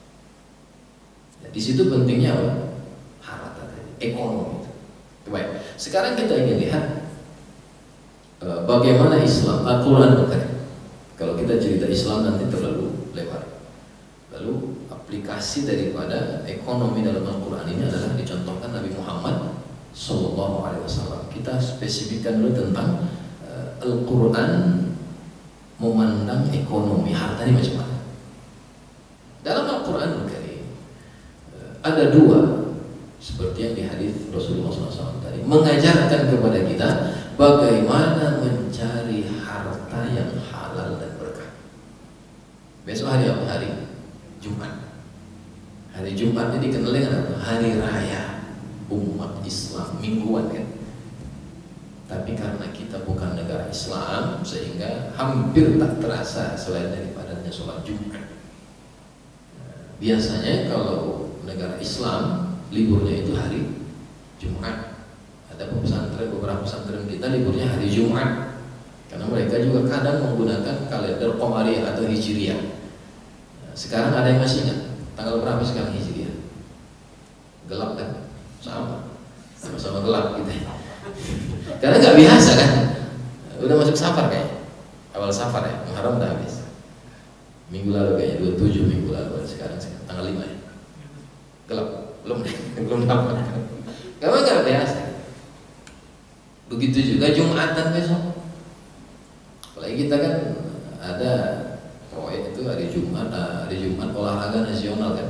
Di situ pentingnya apa? Harta tadi, ekonomi. Baik. Sekarang kita ingin lihat bagaimana Islam, Al-Quran Al-Karim. Kalau kita cerita Islam nanti terlalu lebar. Lalu aplikasi daripada ekonomi dalam Al-Quran ini adalah dicontohkan Nabi Muhammad SAW. Kita spesifikkan dulu tentang Al-Quran memandang ekonomi, harta ini macam mana. Dalam Al-Quran Al-Karim ada 2, seperti yang di hadis Rasulullah SAW tadi, mengajarkan kepada kita bagaimana mencari harta yang halal dan berkah. Besok hari apa? Hari Jumat. Hari Jumat ini dikenal dengan apa? Hari Raya umat Islam, mingguan kan. Tapi karena kita bukan negara Islam, sehingga hampir tak terasa selain daripadanya sholat Jumat. Biasanya kalau negara Islam, liburnya itu hari Jumat. Ada beberapa pesantren kita liburnya hari Jumat, karena mereka juga kadang menggunakan kalender Qamariyah atau Hijriyah. Sekarang ada yang masih ingat tanggal berapa sekarang Hijriyah? Gelap kan? Sama-sama gelap gitu. Karena nggak biasa kan, udah masuk Safar kayaknya, awal Safar ya, Muharram udah habis. Minggu lalu kayaknya, 27 minggu lalu, sekarang tanggal 5 ya. Gelap, belum dapat. Karena nggak biasa. Begitu juga Jumatan besok. Apalagi kita kan ada proyek itu hari Jumat olahraga nasional kan.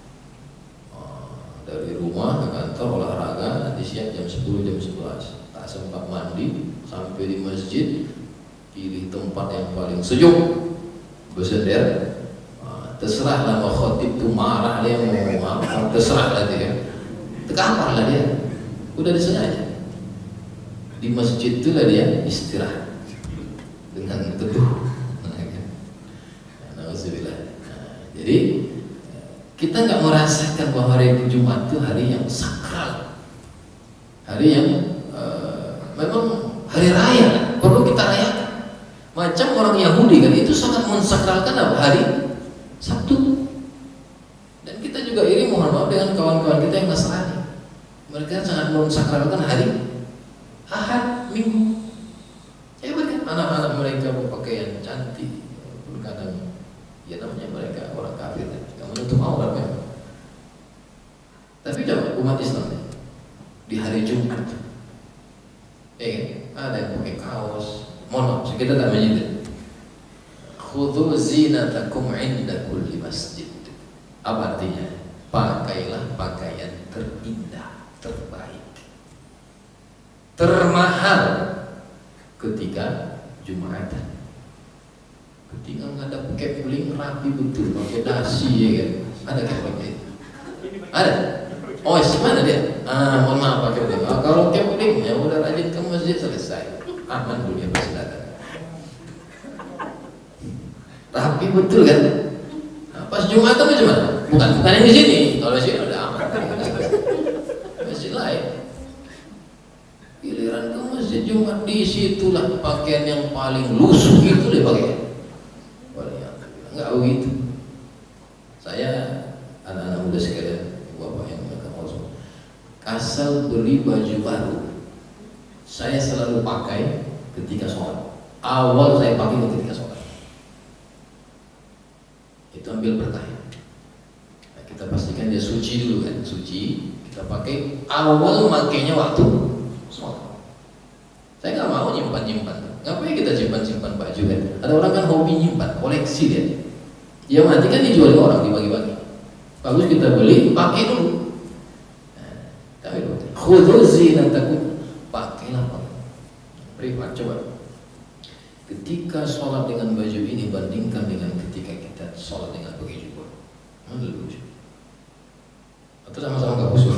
Dari rumah ke kantor olahraga, nanti siap jam 10 jam 11. Tak sempat mandi, sampai di masjid pilih tempat yang paling sejuk, bersender. Terserahlah mau khotib tuh marah dia mau apa, terserahlah dia. Terkamar lah dia, udah disengaja. Di masjid itulah dia istirahat dengan teduh. Jadi kita nggak merasakan bahwa hari Jumat itu hari yang sakral, hari yang memang hari raya, perlu kita rayakan. Macam orang Yahudi kan itu sangat mensakralkan apa? Hari Sabtu. Dan kita juga iri, mohon maaf, dengan kawan-kawan kita yang Nasrani. Mereka sangat mensakralkan hari Ahad, Minggu. Hebat kan anak-anak mereka berpakaian cantik, kadang ya namanya mereka orang kafir kan, nggak menutup aurat memang. Tapi coba umat Islam di hari Jumat, ada yang pakai kaos, mohon maaf, kita tak menyidir. Khudhu zinatakum inda kulli masjid. Apa artinya? Pakailah pakaian terindah, terbaik, termahal ketika Jumatan. Ketika nggak ada kepling rapi betul, pakai dasi ya kan? Ada kepling? Ada? Oh, mana dia? Mohon maaf pakai kepling. Kalau kepling ya udah rajin ke masjid selesai. Aman dunia pasti datang. Rapi betul kan? Pas Jumatan macam mana? Bukan yang di sini. Kalau di sini udah aman. Masjid lain. Giliran ke masjid Jumat, di situlah pakaian yang paling lusuh itu dia pakai. Enggak begitu. Saya anak-anak muda sekalian, bapak yang mereka mau asal beli baju baru, saya selalu pakai ketika sholat. Awal saya pakai ketika sholat. Itu ambil berkah. Nah, kita pastikan dia suci dulu kan, suci. Kita pakai awal makainya waktu sholat. Saya nggak mau nyimpan. Ngapain kita simpan baju kan? Ada orang kan hobi nyimpan, koleksi dia. Dia mati kan dijual ke orang, dibagi-bagi. Bagus kita beli, pakai dulu. Tapi khudhu zinatakum, pakailah pak. Privat coba. Ketika sholat dengan baju ini bandingkan dengan ketika kita sholat dengan pakai jubah, mana lebih khusyuk? Atau sama-sama nggak khusyuk?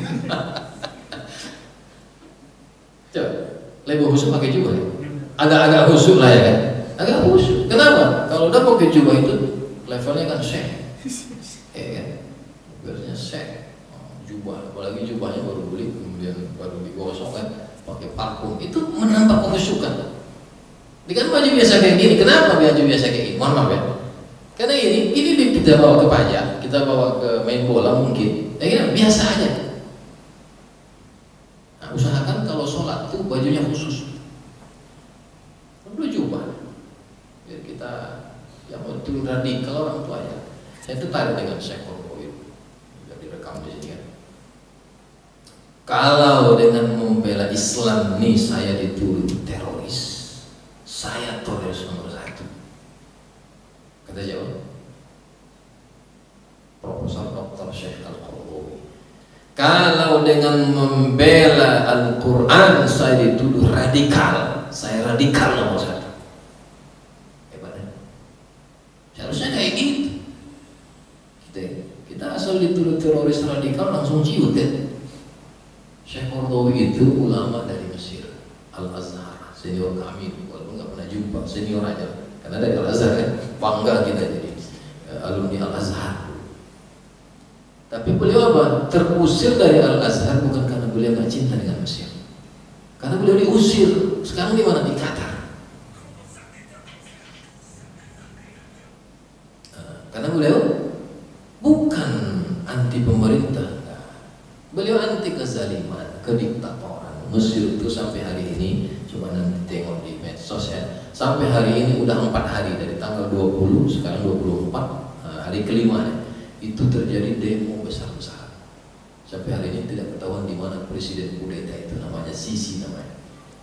Coba, lebih khusyuk pakai jubah ya? Agak-agak khusyuk lah ya kan? Agak khusyuk. Kenapa? Kalau udah pakai jubah itu levelnya kan syekh, kan? Biasanya syekh, jubah, apalagi jubahnya baru beli, kemudian baru digosok kan, pakai parfum, itu menambah kekhusyukan. Dengan baju biasa kayak gini, kenapa baju biasa kayak gini? Mohon maaf ya, karena ini kita bawa ke pajak, kita bawa ke main bola mungkin, ya biasa aja. Nah, usahakan kalau sholat tuh bajunya khusus, perlu jubah, biar kita yang betul radikal orang tua ya. Saya tertarik dengan Syekh Korpoid, sudah direkam di sini kan. Kalau dengan membela Islam nih saya dituduh teroris, saya teroris nomor 1. Kata jawab Profesor Dr. Syekh Al-Qaradawi. Kalau dengan membela Al-Quran saya dituduh radikal, saya radikal nomor 1. Harusnya kayak gitu. Kita asal dituduh teroris radikal langsung ciut kan. Syekh Qaradawi itu ulama dari Mesir, Al walaupun nggak pernah jumpa, senior aja. Karena dari Al-Azhar kan, bangga kita jadi alumni Al-Azhar. Tapi beliau apa? Terusir dari Al-Azhar bukan karena beliau nggak cinta dengan Mesir, karena beliau diusir. Sekarang di mana? Di Qatar. Karena beliau bukan anti pemerintah, beliau anti kezaliman, kediktatoran. Mesir itu sampai hari ini, coba nanti tengok di medsos ya, sampai hari ini udah 4 hari dari tanggal 20, sekarang 24, hari kelima ya, itu terjadi demo besar-besaran. Sampai hari ini tidak ketahuan di mana presiden kudeta itu, namanya Sisi namanya.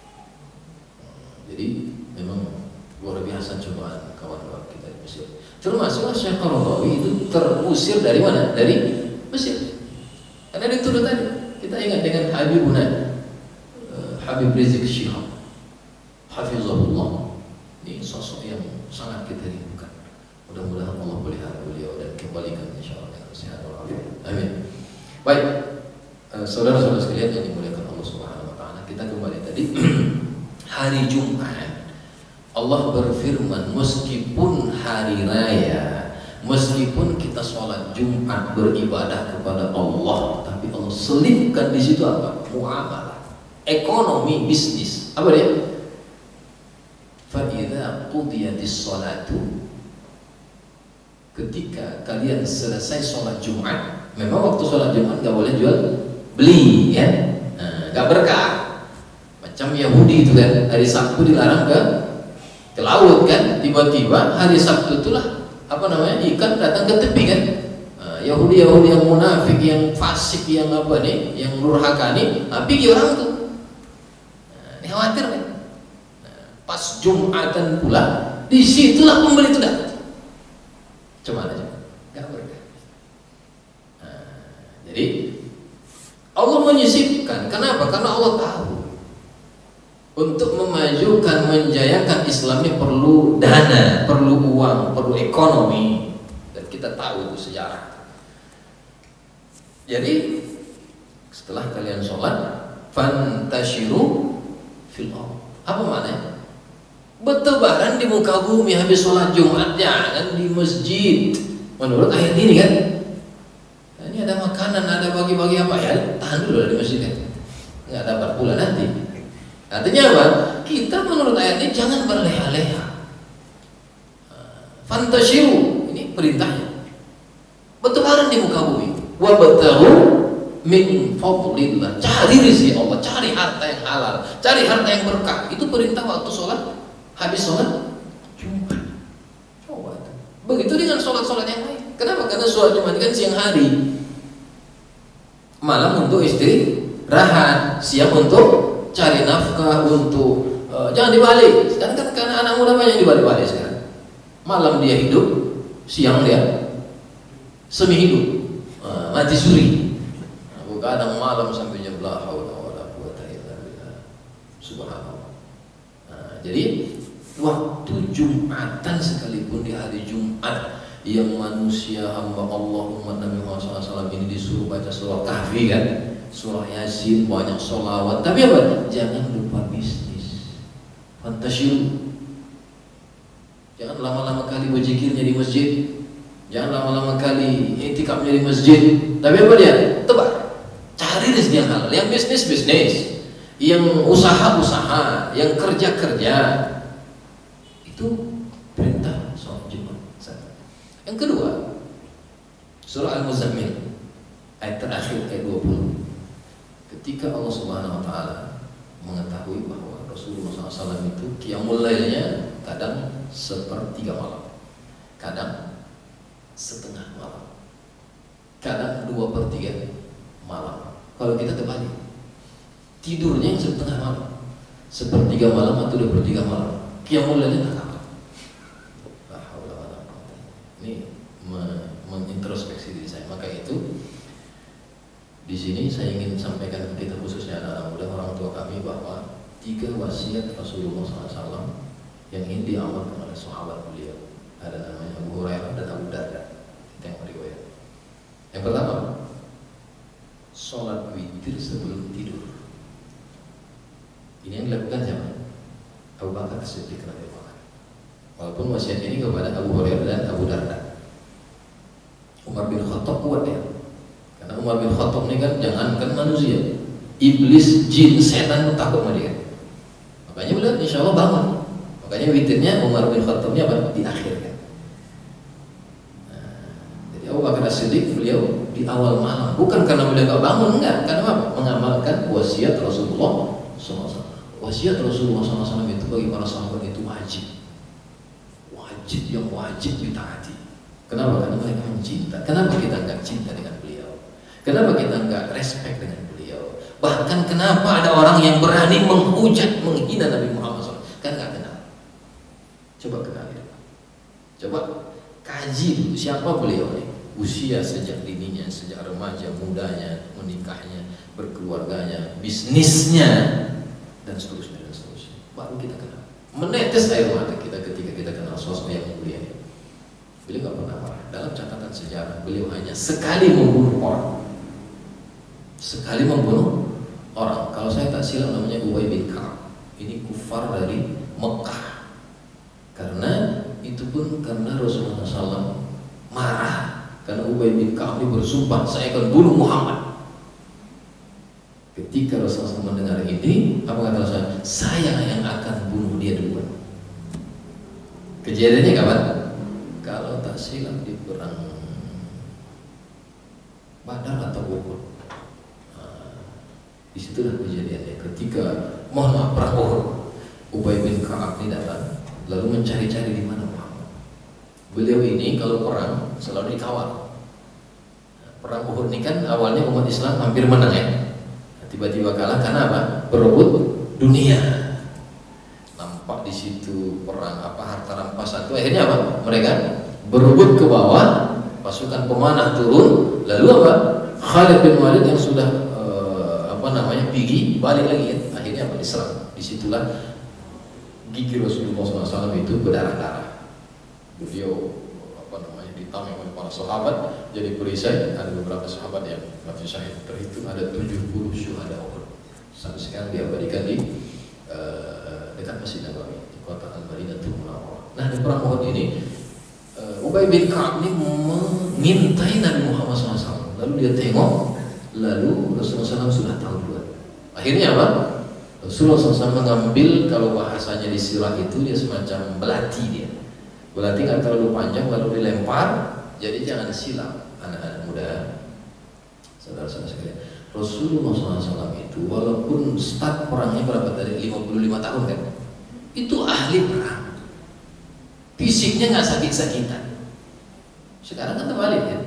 Jadi memang luar biasa cobaan kawan-kawan kita di Mesir. Termasuk Syekh Qaradawi itu terusir dari mana? Dari Mesir. Karena dituduh tadi. Kita ingat dengan Habib Rizik Syihab, hafizahullah. Ini sosok yang sangat kita rindukan. Mudah-mudahan Allah pelihara beliau dan kembalikan insyaallah dengan sehat walafiat. Amin. Baik, saudara-saudara sekalian yang dimuliakan Allah Subhanahu wa taala, kita kembali tadi hari Jumat. Allah berfirman, meskipun hari raya, meskipun kita sholat Jumat beribadah kepada Allah, tapi Allah selipkan di situ apa? Muamalah, ekonomi, bisnis. Apa dia? Fa idza qudiyatis sholatu, ketika kalian selesai sholat Jumat, memang waktu sholat Jumat nggak boleh jual beli, ya, nggak berkah. Macam Yahudi itu kan, hari Sabtu dilarang ke laut kan, tiba-tiba hari Sabtu itulah apa namanya, ikan datang ke tepi kan. Yahudi yang munafik, yang fasik, yang apa nih, yang durhaka nih, pergi orang tuh. Ini khawatir nih. Pas Jumatan pula, disitulah pembeli itu datang. Cuma aja, nggak berkah. Jadi Allah menyisipkan. Kenapa? Karena Allah tahu untuk memajukan, menjayakan Islam ini perlu dana, perlu uang, perlu ekonomi, dan kita tahu itu sejarah. Jadi setelah kalian sholat, fantashiru fil ardh. Apa maknanya? Bertebaran di muka bumi habis sholat Jumat, jangan di masjid. Menurut ayat ini kan, ini ada makanan, ada bagi-bagi apa ya? Tahan dulu di masjid kan, nggak dapat pula nanti. Artinya apa? Kita menurut ayat ini jangan berleha-leha. Fantashiru, ini perintahnya. Bertebaran di muka bumi. Wabtaghu min fadlillah. Cari rezeki Allah, cari harta yang halal, cari harta yang berkah. Itu perintah waktu sholat, habis sholat Jumat. Coba. Begitu dengan sholat-sholat yang lain. Kenapa? Karena sholat Jumat kan siang hari, malam untuk istirahat, siang untuk cari nafkah, untuk jangan dibalik. Sedangkan karena anak muda banyak dibalik-balik sekarang. Malam dia hidup, siang dia semi hidup, mati suri. Kadang malam sampai jam la haula wala quwata illa billah. Subhanallah. Jadi waktu Jumatan sekalipun di hari Jumat yang manusia hamba Allah umat Nabi Muhammad SAW ini disuruh baca surah Kahfi kan, surah Yasin, banyak sholawat. Tapi apa? Jangan lupa bisnis. Fantashiru. Jangan lama-lama kali berzikirnya di masjid. Jangan lama-lama kali i'tikafnya di masjid. Tapi apa dia? Tebar. Cari rezeki yang halal, yang bisnis, yang usaha, yang kerja. Itu perintah sholat Jumat. Yang kedua, surah Al-Muzammil ayat terakhir, ayat 20. Ketika Allah Subhanahu wa taala mengetahui bahwa Rasulullah SAW itu qiyamul lailnya kadang sepertiga malam, kadang setengah malam, kadang 2/3 malam. Kalau kita terbalik, tidurnya yang setengah malam, sepertiga malam atau 2/3 malam, qiyamul lailnya tak apa. Ini mengintrospeksi diri saya. Maka itu di sini saya ingin sampaikan ke kita, khususnya anak-anak muda, orang tua kami, bahwa 3 wasiat Rasulullah SAW yang ingin diamalkan oleh sahabat beliau. Ada namanya Abu Hurairah dan Abu Darda. Kita yang meriwayat. Yang pertama, sholat witir sebelum tidur. Ini yang dilakukan siapa? Abu Bakar Siddiq radhiyallahu anhu. Walaupun wasiat ini kepada Abu Hurairah dan Abu Darda. Umar bin Khattab kuat ya. Karena Umar bin Khattab ini kan jangankan manusia, iblis, jin, setan pun takut sama dia. Makanya beliau insya Allah bangun. Makanya witirnya Umar bin Khattab ini apa? Di akhir kan. Nah, jadi Abu Bakar Siddiq beliau di awal malam, bukan karena beliau nggak bangun, enggak, karena apa? Mengamalkan wasiat Rasulullah SAW. Wasiat Rasulullah SAW itu bagi para sahabat itu wajib, yang wajib ditaati. Kenapa? Karena mereka mencinta. Kenapa kita nggak cinta dengan beliau? Kenapa kita nggak respect dengan beliau? Bahkan kenapa ada orang yang berani menghujat, menghina Nabi Muhammad SAW? Kan nggak kenal. Coba kenal ya. Coba kaji dulu siapa beliau nih. Usia sejak dininya, sejak remaja, mudanya, menikahnya, berkeluarganya, bisnisnya, dan seterusnya dan seterusnya. Baru kita kenal. Menetes air mata kita ketika kita kenal sosok yang mulia ini. Beliau nggak pernah marah. Dalam catatan sejarah, beliau hanya sekali membunuh orang. Sekali membunuh orang. Kalau saya tak silap namanya Ubay bin Ka'ab. Ini kufar dari Mekah. Karena itu pun karena Rasulullah SAW marah. Karena Ubay bin Ka'ab ini bersumpah, saya akan bunuh Muhammad. Ketika Rasulullah SAW mendengar ini, apa kata Rasulullah? Saya yang akan bunuh dia duluan. Kejadiannya kapan? Kalau tak silap di perang Badar atau Uhud. Disitulah kejadiannya. Ketika mohon maaf perang Uhud, Ubay bin Ka'ab ini datang, lalu mencari-cari di mana Muhammad. Beliau ini kalau perang selalu dikawal. Perang Uhud ini kan awalnya umat Islam hampir menang ya. Tiba-tiba kalah karena apa? Berebut dunia. Nampak di situ perang apa harta rampasan itu akhirnya apa? Mereka berebut ke bawah, pasukan pemanah turun, lalu apa? Khalid bin Walid yang sudah pergi balik lagi ya. Akhirnya apa? Diserang. Disitulah gigi Rasulullah SAW itu berdarah-darah. Beliau ditameng oleh para sahabat jadi perisai. Ada beberapa sahabat yang mati syahid, terhitung ada 70 syuhada Uhud. Sampai sekarang diabadikan di dekat Masjid Nabawi di kota Al-Madinatul Munawwarah. Nah di perang Uhud ini Ubay bin Ka'ab ini mengintai Nabi Muhammad SAW. Lalu dia tengok, lalu Rasulullah SAW sudah tahu duluan. Akhirnya apa? Rasulullah SAW mengambil, kalau bahasanya di sirah itu dia semacam belati dia. Belati nggak terlalu panjang lalu dilempar, jadi jangan silap anak-anak muda, saudara-saudara sekalian. Rasulullah SAW itu walaupun start perangnya berapa tadi 55 tahun kan, itu ahli perang, fisiknya nggak sakit-sakitan. Sekarang kan terbalik ya.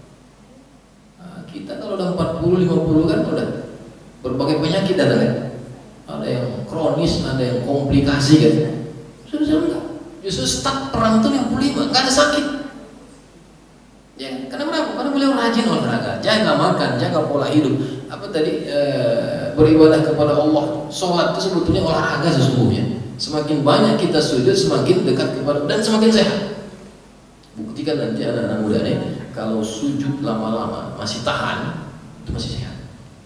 Nah, kita kalau udah 40-50 kan udah berbagai penyakit datang kan. Ada yang kronis, ada yang komplikasi kan. Sudah enggak. Justru start perang itu 55, nggak ada sakit. Ya, kenapa? Karena beliau rajin olahraga, jaga makan, jaga pola hidup. Apa tadi beribadah kepada Allah, sholat itu sebetulnya olahraga sesungguhnya. Semakin banyak kita sujud, semakin dekat kepada dan semakin sehat. Buktikan nanti anak-anak muda nih, kalau sujud lama-lama masih tahan, itu masih sehat.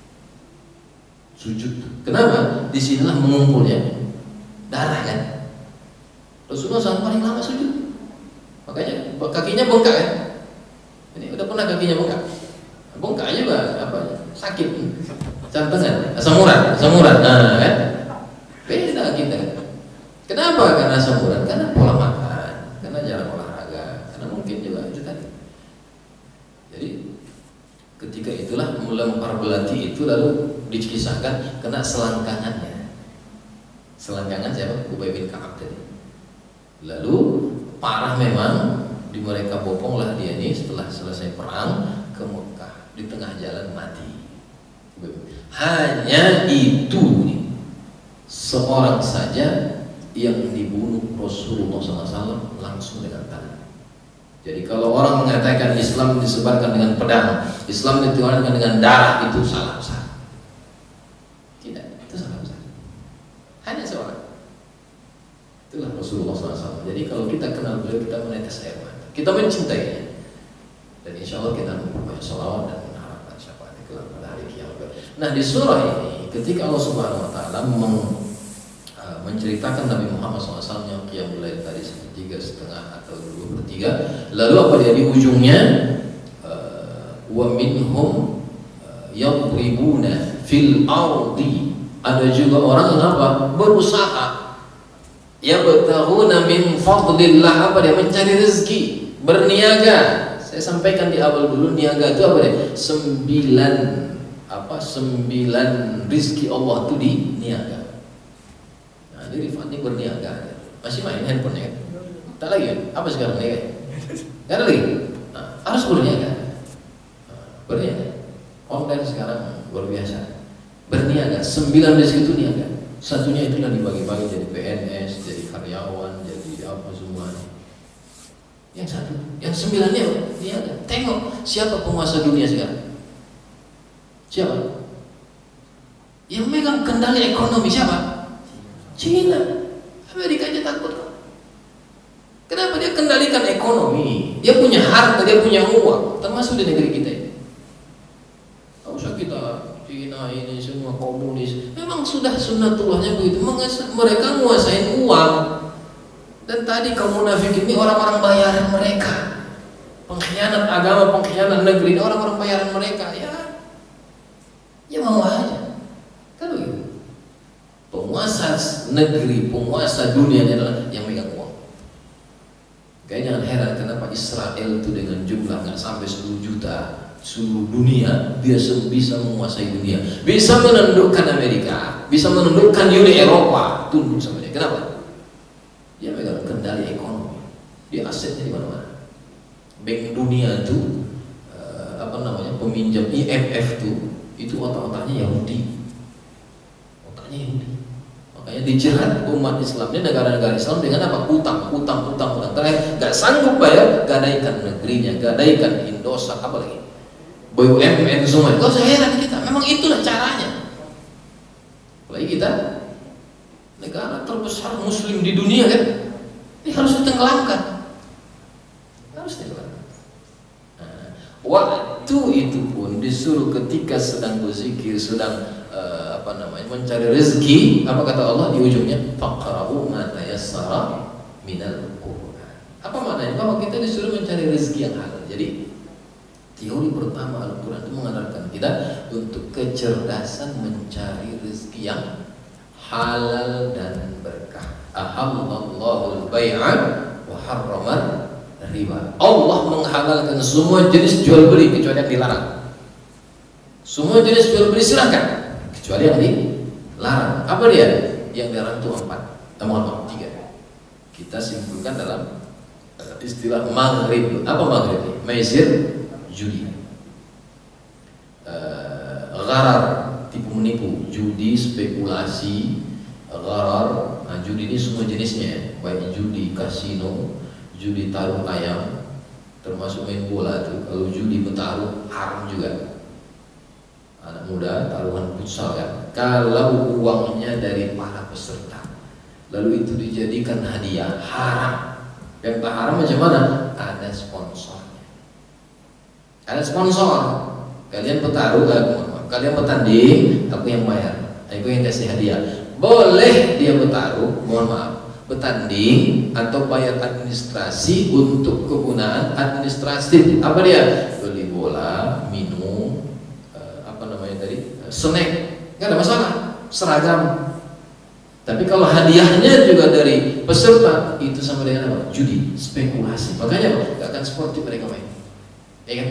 Sujud. Kenapa? Disinilah mengumpulnya darah kan. Rasulullah SAW paling lama sujud, makanya kakinya bengkak kan. Ini udah pernah kakinya bengkak? Bengkak juga apa? Sakit, jantungan, asam urat, nah kan? Beda kita kan. Kenapa? Karena asam urat, karena pola makan, karena jarang olahraga, karena mungkin juga itu tadi. Jadi ketika itulah melempar belati itu lalu dikisahkan kena selangkangannya. Selangkangan siapa? Ubay bin Ka'ab tadi. Lalu parah memang, di mereka boponglah dia ini setelah selesai perang ke Mekah, di tengah jalan mati. Hanya itu nih, seorang saja yang dibunuh Rasulullah SAW langsung dengan tangan. Jadi kalau orang mengatakan Islam disebarkan dengan pedang, Islam ditularkan dengan darah, itu salah besar. Tidak, itu salah besar. Hanya seorang. Itulah Rasulullah SAW. Jadi kalau kita kenal beliau, kita menetes air mata, kita mencintainya, dan insya Allah kita memperbanyak sholawat dan mengharapkan syafaatnya kelak pada hari kiamat. Nah di surah ini, ketika Allah Subhanahu Wa Taala menceritakan Nabi Muhammad SAW yang qiyamul lail tadi 1/3 atau 2/3. Lalu apa dia di ujungnya? Wa minhum yadribuna fil ardi. Ada juga orang yang apa? Berusaha. Yabtaghuna min fadlillah, apa dia? Mencari rezeki, berniaga. Saya sampaikan di awal dulu, niaga itu apa dia? 9 rizki Allah itu di niaga. Nah, jadi Rifat ini berniaga. Masih main handphone ya? Tak lagi kan? Apa sekarang nih? Gak ada lagi? Nah, harus berniaga. Berniaga. Online sekarang luar biasa. Berniaga, 9 rizki itu niaga. Satunya itulah dibagi-bagi jadi PNS, jadi karyawan, jadi apa semuanya. Yang satu, yang 9-nya niaga. Tengok siapa penguasa dunia sekarang? Siapa? Yang megang kendali ekonomi siapa? Cina. Amerika aja takut. Kenapa? Dia kendalikan ekonomi. Dia punya harta, dia punya uang, termasuk di negeri kita ini. Tak usah kita Cina ini semua komunis. Memang sudah sunnatullahnya begitu. Mereka menguasai uang. Dan tadi kaum munafik ini orang-orang bayaran mereka. Pengkhianat agama, pengkhianat negeri ini orang-orang bayaran mereka. Ya mau aja. Kan begitu. Penguasa negeri, penguasa dunia ini adalah yang megang uang. Kayaknya jangan heran kenapa Israel itu dengan jumlah nggak sampai 10 juta seluruh dunia, dia bisa menguasai dunia, bisa menundukkan Amerika, bisa menundukkan Uni Eropa, tunduk sama dia. Kenapa? Dia megang kendali ekonomi, dia asetnya di mana-mana. Bank dunia itu peminjam IMF itu otak-otaknya Yahudi, otaknya Yahudi. Makanya dijerat umat Islamnya, negara-negara Islam dengan apa? Utang. Terakhir nggak sanggup bayar, gadaikan negerinya, gadaikan Indosat, apa lagi? BUMN semua. Kau usah heran kita, memang itulah caranya. Apalagi kita negara terbesar Muslim di dunia kan, ini harus ditenggelamkan, harus ditenggelamkan. Nah, waktu itu pun disuruh ketika sedang berzikir, sedang mencari rezeki, apa kata Allah di ujungnya? Faqra'u ma tayassara minal Qur'an. Apa maknanya? Bahwa kita disuruh mencari rezeki yang halal. Jadi teori pertama Al-Quran itu mengajarkan kita untuk kecerdasan mencari rezeki yang halal dan berkah. Ahallallahu al-bai'a wa harrama riba. Allah menghalalkan semua jenis jual beli kecuali yang dilarang. Semua jenis jual beli silakan kecuali yang dilarang. Apa dia? Yang dilarang itu 3. Kita simpulkan dalam istilah maghrib. Apa maghrib? Maisir, judi, gharar, tipu menipu, judi, spekulasi, gharar. Nah, judi ini semua jenisnya, baik judi kasino, judi taruh ayam, termasuk main bola tuh. Kalau judi bertaruh haram juga. Anak muda taruhan futsal kan. Kalau uangnya dari para peserta, lalu itu dijadikan hadiah, haram. Yang tak haram macam mana? Ada sponsor. Ada sponsor, kalian bertaruh, kalian bertanding, aku yang bayar, aku yang kasih hadiah. Boleh dia bertaruh, mohon maaf, bertanding atau bayar administrasi untuk kegunaan administratif. Apa dia? Beli bola, minum, snack, nggak ada masalah, seragam. Tapi kalau hadiahnya juga dari peserta, itu sama dengan apa? Judi, spekulasi. Makanya nggak akan sportif mereka main, ya kan?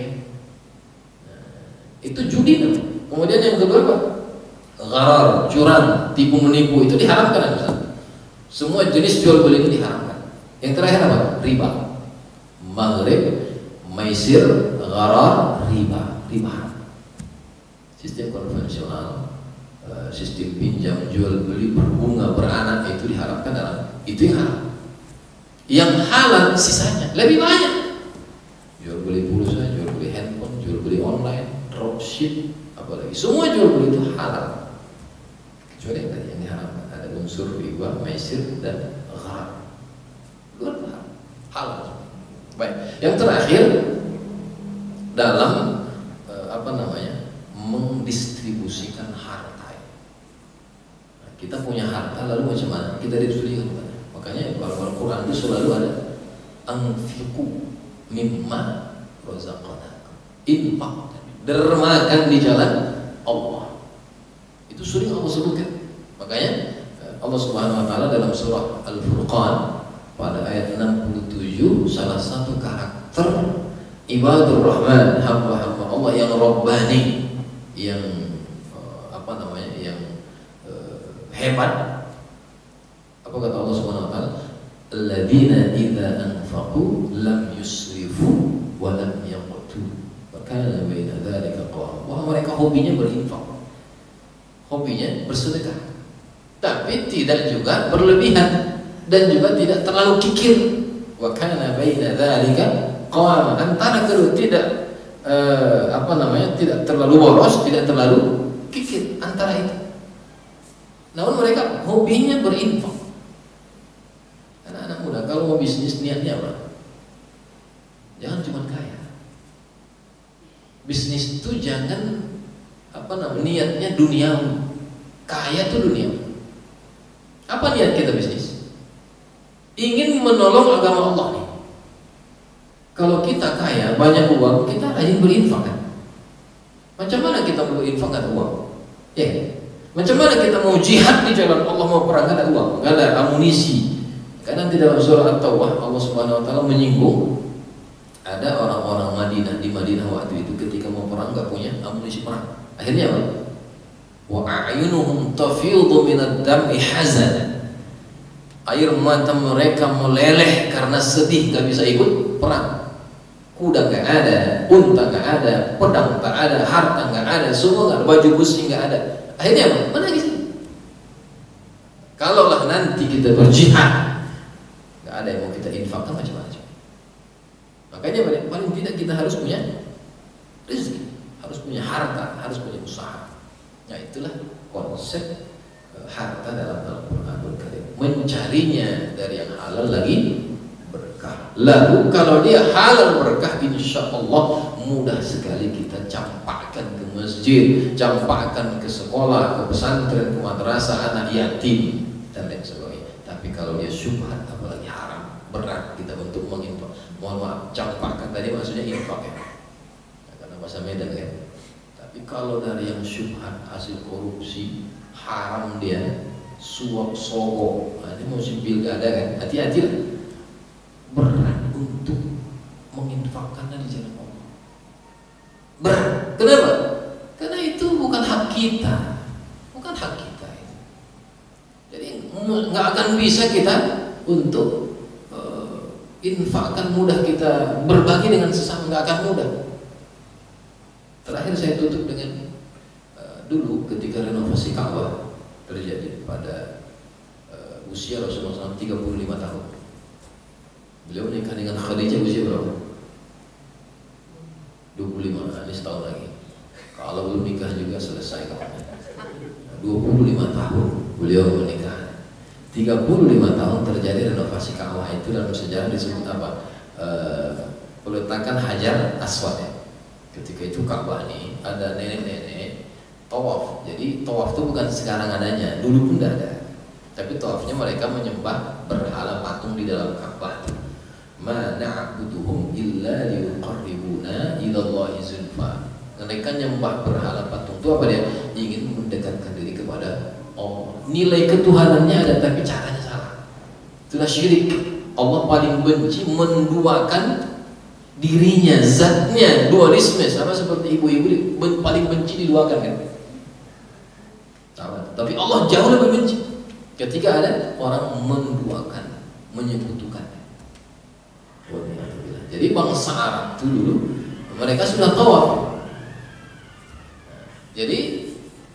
Itu judi namanya. Kemudian yang kedua apa? Gharar, curang, tipu menipu, itu diharamkan. Semua jenis jual beli ini diharamkan. Yang terakhir apa? Riba, maghrib, maisir, gharar, riba. Sistem konvensional, sistem pinjam jual beli berbunga beranak, itu diharapkan dalam itu yang haram. Yang halal sisanya lebih banyak. Jual beli pulsa, jual beli handphone, jual beli online, dropship, apalagi semua jual beli itu halal. Kecuali yang tadi yang diharamkan, ada unsur riba, maisir dan gharar. Luar halal. Baik, yang terakhir dalam mendistribusikan harta. Nah, kita punya harta, lalu macam mana? Kita Quran itu selalu ada anfiqu mimma razaqnakum. Infak, dermakan di jalan Allah. Itu sering Allah sebutkan. Makanya Allah Subhanahu wa taala dalam surah Al-Furqan pada ayat 67, salah satu karakter ibadur rahman, hamba-hamba Allah yang rabbani, yang yang hebat. Apa kata Allah Subhanahu wa taala? Alladzina idza anfaqu lam yusrifu wa lam yaqtu wa kana baina dzalika qawama. Wah, mereka hobinya berinfak, hobinya bersedekah, tapi tidak juga berlebihan dan juga tidak terlalu kikir. Wa kana baina dzalika qawama, antara kedua, tidak tidak terlalu boros, tidak terlalu kikir, antara itu. Namun mereka hobinya berinfak. Anak-anak muda kalau mau bisnis niatnya apa? Jangan cuma kaya. Bisnis itu jangan niatnya duniawi. Kaya itu duniawi. Apa niat kita bisnis? Ingin menolong agama Allah nih. Kalau kita kaya, banyak uang, kita rajin berinfak kan? Macam mana kita mau berinfakkan uang? Ya. Macam mana kita mau jihad di jalan Allah, mau perang, gak ada uang, gak ada amunisi. Karena di dalam surah At-Taubah Allah Subhanahu wa taala menyinggung ada orang-orang Madinah, di Madinah waktu itu ketika mau perang gak punya amunisi perang. Akhirnya apa? Wa a'yunuhum tafidhu minad dam'i hazanan. Air mata mereka meleleh karena sedih gak bisa ikut perang. Kuda gak ada, unta gak ada, pedang tak ada, harta gak ada, semua gak ada, baju besi gak ada. Akhirnya apa? Menangis. Kalaulah nanti kita berjihad, gak ada yang mau kita infakkan macam-macam. Makanya paling tidak kita harus punya rezeki, harus punya harta, harus punya usaha. Nah, itulah konsep harta dalam Al-Qur'anul Karim. Mencarinya dari yang halal lagi berkah. Lalu kalau dia halal berkah, insya Allah mudah sekali kita campakkan ke masjid, campakkan ke sekolah, ke pesantren, ke madrasah, anak yatim dan lain sebagainya. Tapi kalau dia syubhat, apalagi haram, berat kita untuk menginfak. Mohon maaf, campakkan tadi maksudnya infak ya, karena bahasa Medan kan. Tapi kalau dari yang syubhat, hasil korupsi, haram dia, suap sogok, nah, ini musim pilkada kan, hati-hatilah. Berat untuk menginfakkannya di jalan Allah. Berat. Kenapa? Karena itu bukan hak kita, bukan hak kita itu. Jadi nggak akan bisa kita untuk infakkan mudah, kita berbagi dengan sesama, nggak akan mudah. Terakhir saya tutup dengan dulu ketika renovasi Ka'bah terjadi pada usia Rasulullah SAW 35 tahun. Beliau menikah dengan Khadijah usia berapa? 25, ini setahun lagi. Kalau belum nikah juga selesai kawannya. 25 tahun beliau menikah. 35 tahun terjadi renovasi Ka'bah. Itu dalam sejarah disebut apa? Peletakan Hajar Aswad ya. Ketika itu Ka'bah ini ada nenek-nenek tawaf. Jadi tawaf itu bukan sekarang adanya, dulu pun tidak ada. Tapi tawafnya mereka menyembah berhala patung di dalam Ka'bah. Ma na'buduhum illa liqarribuna ila Allahi zulfa. Mereka nyembah berhala patung itu apa dia? Ingin mendekatkan diri kepada Allah. Nilai ketuhanannya ada tapi caranya salah. Itulah syirik. Allah paling benci menduakan dirinya, zatnya, dualisme, sama seperti ibu-ibu paling benci diduakan kan. Tapi Allah jauh lebih benci ketika ada orang menduakan, menyekutukan. Jadi bangsa Arab itu dulu mereka sudah tawaf. Jadi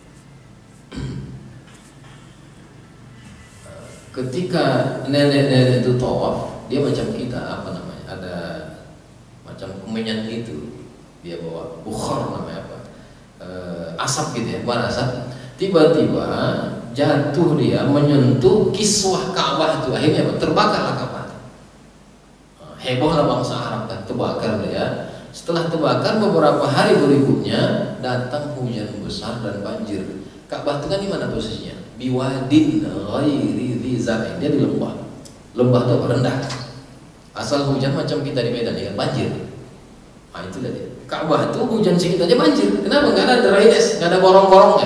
ketika nenek-nenek itu tawaf, dia macam kita ada macam kemenyan gitu, dia bawa bukhar namanya apa, asap gitu ya, bahan asap. Tiba-tiba jatuh dia menyentuh kiswah Ka'bah itu, akhirnya terbakarlah Ka'bah. Hebohlah bangsa Arab kan, terbakar dia. Setelah terbakar beberapa hari berikutnya datang hujan besar dan banjir. Ka'bah itu kan di mana posisinya? Biwadin ghairi dzi zar'in, dia di lembah. Lembah itu apa? Rendah. Asal hujan macam kita di Medan ya, banjir. Nah itu dia. Ka'bah itu hujan sedikit aja banjir. Kenapa? Nggak ada drainase, nggak ada gorong-gorongnya.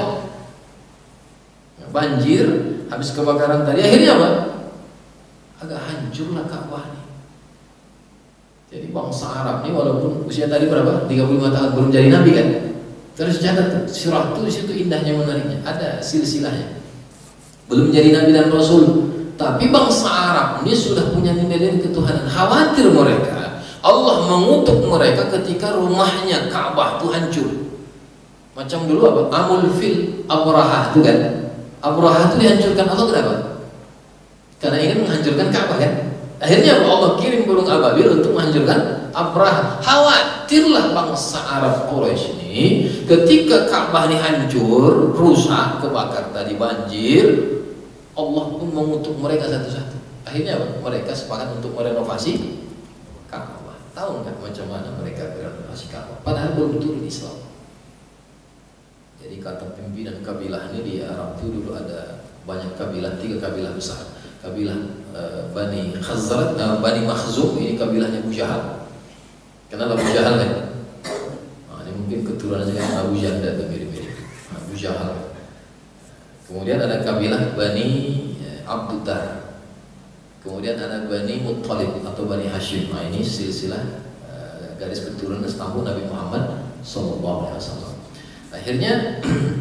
Banjir, habis kebakaran tadi, akhirnya apa? Agak hancurlah Ka'bah nih. Jadi bangsa Arab nih walaupun usia tadi berapa? 35 tahun belum jadi nabi kan? Terus catat sirah itu di situ indahnya menariknya. Ada silsilahnya. Belum jadi nabi dan rasul, tapi bangsa Arab ini sudah punya nilai-nilai ketuhanan. Khawatir mereka, Allah mengutuk mereka ketika rumahnya Ka'bah itu hancur. Macam dulu apa? Amul Fil, Abrahah itu kan? Abrahah itu dihancurkan Allah kenapa? Karena ingin menghancurkan Ka'bah kan? Akhirnya Allah kirim burung ababil untuk menghancurkan Abrahah. Khawatirlah bangsa Arab Quraisy ini ketika Ka'bah ini hancur, rusak, kebakar tadi banjir, Allah pun mengutuk mereka satu-satu. Akhirnya apa? Mereka sepakat untuk merenovasi Ka'bah. Tahu nggak macam mana mereka merenovasi Ka'bah? Padahal belum turun Islam. Jadi kata pimpinan kabilah ini di Arab itu dulu ada banyak kabilah, 3 kabilah besar. Kabilah Bani Khazraj, Bani Makhzum, ini kabilahnya Abu Jahal. Kenal Abu Jahal kan? Nah, ini mungkin keturunannya kan Abu Janda atau mirip-mirip. Abu Jahal. Kemudian ada kabilah Bani Abduddar. Kemudian ada Bani Muttalib atau Bani Hashim. Nah, ini silsilah garis keturunan setahu Nabi Muhammad SAW. Akhirnya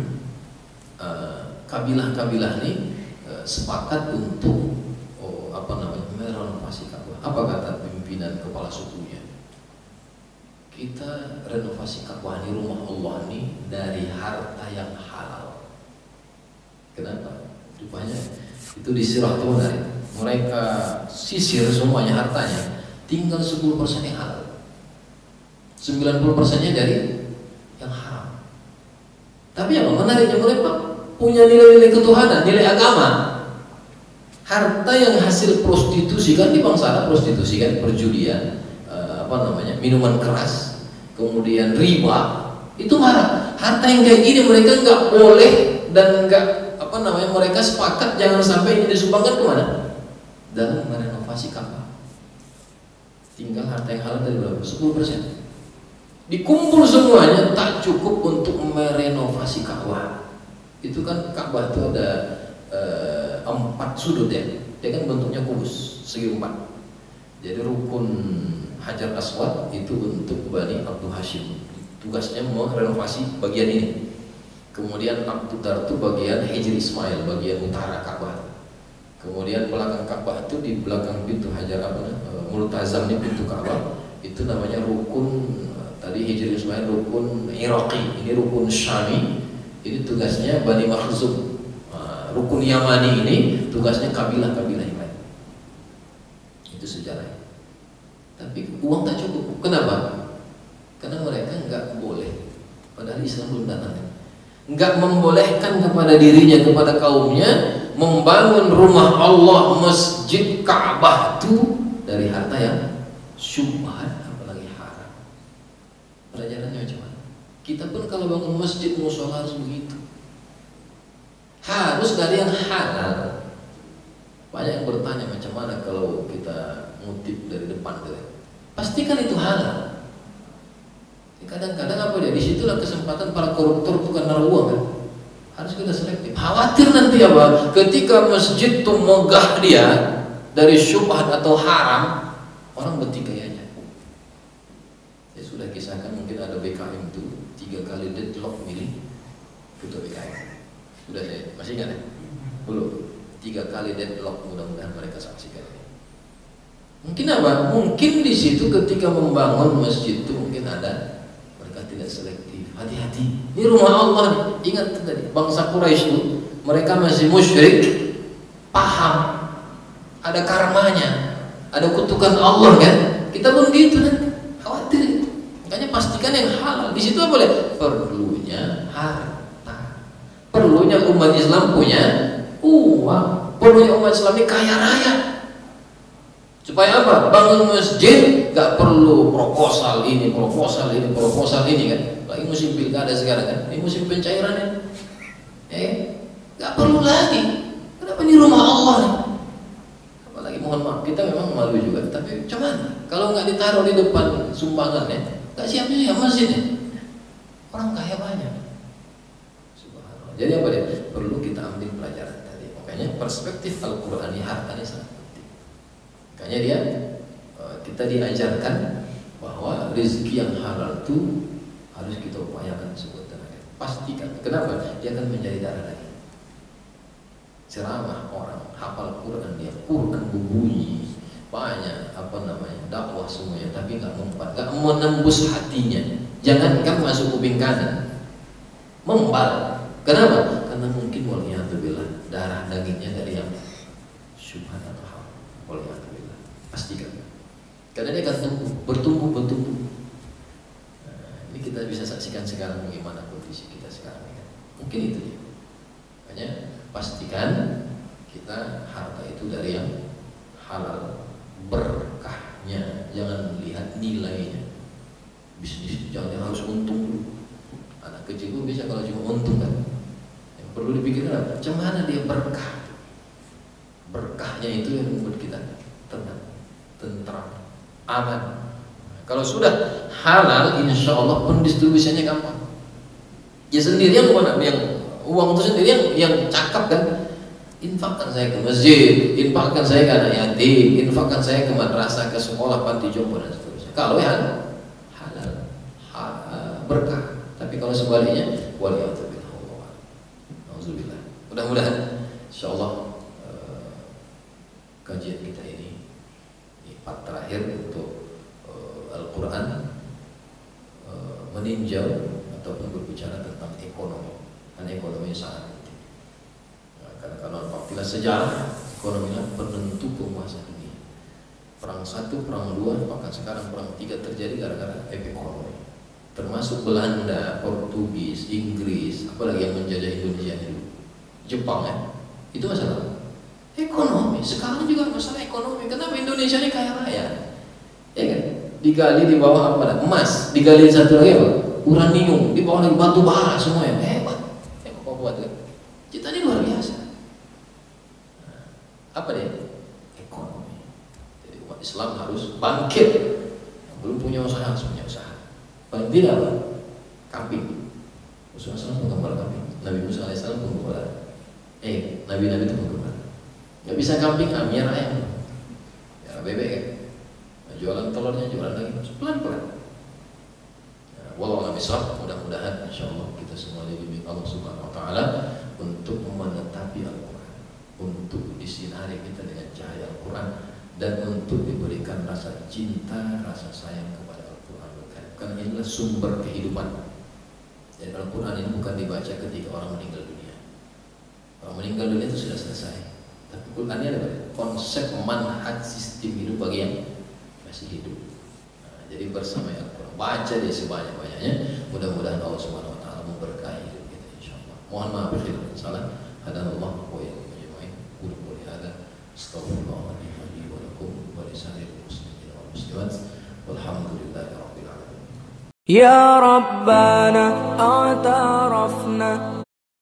kabilah-kabilah ini sepakat untuk merenovasi Ka'bah. Apa kata pimpinan kepala sukunya? Kita renovasi Ka'bah ini, rumah Allah ini dari harta yang halal. Kenapa? Rupanya itu di sirah itu menarik. Mereka sisir semuanya hartanya, tinggal 10% yang halal, 90%-nya dari yang haram. Tapi yang menariknya mereka punya nilai-nilai ketuhanan, nilai agama. Harta yang hasil prostitusi kan di bangsa Arab, prostitusi kan perjudian, minuman keras, kemudian riba, itu marah. Harta yang kayak gini mereka nggak boleh dan nggak mereka sepakat jangan sampai ini disumbangkan kemana? Dalam merenovasi Ka'bah. Tinggal harta yang halal dari berapa? 10%. Dikumpul semuanya tak cukup untuk merenovasi Ka'bah. Itu kan Ka'bah itu ada 4 sudut ya. Dia kan bentuknya kubus segi 4. Jadi rukun Hajar Aswad itu untuk Bani Abdul Hashim. Tugasnya mau renovasi bagian ini. Kemudian Abduddar itu bagian Hijri Ismail, bagian utara Ka'bah. Kemudian belakang Ka'bah itu di belakang pintu Hajar Multazam ini pintu Ka'bah itu namanya rukun tadi Hijri Ismail, rukun Iraqi, ini rukun Syami. Ini tugasnya Bani Makhzum. Rukun Yamani ini tugasnya kabilah-kabilah yang lain. Itu sejarahnya. Tapi uang tak cukup. Kenapa? Karena mereka nggak boleh. Padahal Islam belum datang. Nggak membolehkan kepada dirinya, kepada kaumnya membangun rumah Allah, masjid Ka'bah itu dari harta yang syubhat, apalagi haram. Pelajarannya macam mana? Kita pun kalau bangun masjid, mushola harus begitu. Harus dari yang halal. Banyak yang bertanya macam mana kalau kita ngutip dari depan gitu. Pastikan itu halal. Kadang-kadang apa dia? Disitulah kesempatan para koruptor tukang uang kan. Harus kita selektif. Khawatir nanti apa? Ketika masjid itu megah dia dari syubhat atau haram, orang bertikai aja. Ya sudah kisahkan mungkin ada BKM itu 3 kali deadlock milih ketua BKM. Sudah saya masih ingat ya? Belum. 3 kali deadlock, mudah-mudahan mereka saksikan. Mungkin apa? Mungkin di situ ketika membangun masjid itu mungkin ada mereka tidak selektif. Hati-hati. Ini rumah Allah nih. Ingat tadi bangsa Quraisy itu mereka masih musyrik, paham ada karmanya, ada kutukan Allah kan? Kita pun gitu nanti. Khawatir. Makanya pastikan yang halal. Di situ apa boleh? Perlunya harta. Perlunya umat Islam punya uang. Perlunya umat Islam ini kaya raya. Supaya apa? Bangun masjid gak perlu proposal ini kan. Lagi musim pilkada sekarang kan. Ini musim pencairan ya. Gak perlu lagi. Kenapa ini rumah Allah nih? Apalagi mohon maaf, kita memang malu juga. Tapi cuman kalau nggak ditaruh di depan sumbangannya, nggak siap-siap masjidnya. Orang kaya banyak. Subhanallah. Jadi apa dia? Perlu kita ambil pelajaran tadi. Makanya perspektif Al-Quran ini hartanya sangat penting. Makanya dia kita diajarkan bahwa rezeki yang halal itu harus kita upayakan sebut tenaga. Pastikan. Kenapa? Dia akan menjadi darah lagi. Ceramah orang, hafal Quran dia, Quran berbunyi banyak dakwah semuanya, tapi nggak mempan, nggak menembus hatinya. Jangankan masuk kuping kanan, membal. Kenapa? Karena mungkin waliyatubillah darah dagingnya dari yang subhanallah, waliyatubillah. Pastikan. Karena dia akan bertumbuh. Nah, ini kita bisa saksikan sekarang bagaimana kondisi kita sekarang ini. Mungkin itu ya. Makanya pastikan kita harta itu dari yang halal, berkahnya, jangan lihat nilainya. Bisnis itu jangan harus untung dulu. Anak kecil pun bisa kalau cuma untung kan. Yang perlu dipikirkan apa? Macam mana dia berkah? Berkahnya itu yang membuat kita tenang, tentram, aman. Kalau sudah halal, insya Allah pendistribusinya gampang. Ya sendirian bukan yang uang itu sendiri yang cakap kan. Infakkan saya ke masjid, infakkan saya ke anak yatim, infakkan saya ke madrasah, ke sekolah, panti jompo dan seterusnya. Kalau yang halal, berkah. Tapi kalau sebaliknya, waliyatubillah. Nauzubillah. Mudah-mudahan insyaallah kajian kita ini part terakhir untuk Al-Quran meninjau ataupun berbicara tentang ekonomi. Karena ekonomi sangat penting. Nah, karena kalau apabila sejarah ekonomi penentu penguasa dunia. Perang 1, perang 2, bahkan sekarang perang 3 terjadi gara-gara ekonomi. Termasuk Belanda, Portugis, Inggris, apalagi yang menjajah Indonesia dulu, Jepang ya. Itu masalah ekonomi. Sekarang juga masalah ekonomi. Kenapa Indonesia ini kaya raya? Ya kan? Digali di bawah apa? Emas. Digali satu lagi apa? Uranium. Di bawah lagi batu bara semuanya. Hebat. Buat kan? Kita ini luar biasa. Nah, apa dia? Ekonomi. Jadi umat Islam harus bangkit. Yang belum punya usaha harus punya usaha. Paling tidak apa? Kambing. Rasulullah SAW menggembala kambing. Nabi Musa AS menggembala. Nabi-nabi itu menggembala. Nggak bisa kambing, amir ayam. Ya bebek kan. Nah, jualan telurnya, jualan lagi. Pelan-pelan. Wallahu a'lam bishawab. Mudah-mudahan insyaallah kita semua dibimbing Allah Subhanahu wa taala untuk menetapi Al-Qur'an, untuk disinari kita dengan cahaya Al-Qur'an, dan untuk diberikan rasa cinta, rasa sayang kepada Al-Qur'an. Karena inilah sumber kehidupan. Dan Al-Qur'an ini bukan dibaca ketika orang meninggal dunia. Orang meninggal dunia itu sudah selesai. Tapi Al-Qur'an ini ada konsep manhaj sistem hidup bagi yang masih hidup. Nah, jadi bersama Al-Qur'an, baca dia sebanyak-banyaknya. Mudah-mudahan Allah Subhanahu wa taala memberkahi hidup kita insyaallah. Mohon maaf bila salah. Hadanallahu wa iyyakum ajma'in. Qul hadza astaghfirullahaladzim wa lakum wa lisa'iril muslimin wal muslimat. Walhamdulillahirabbil alamin. Ya Rabbana a'tarafna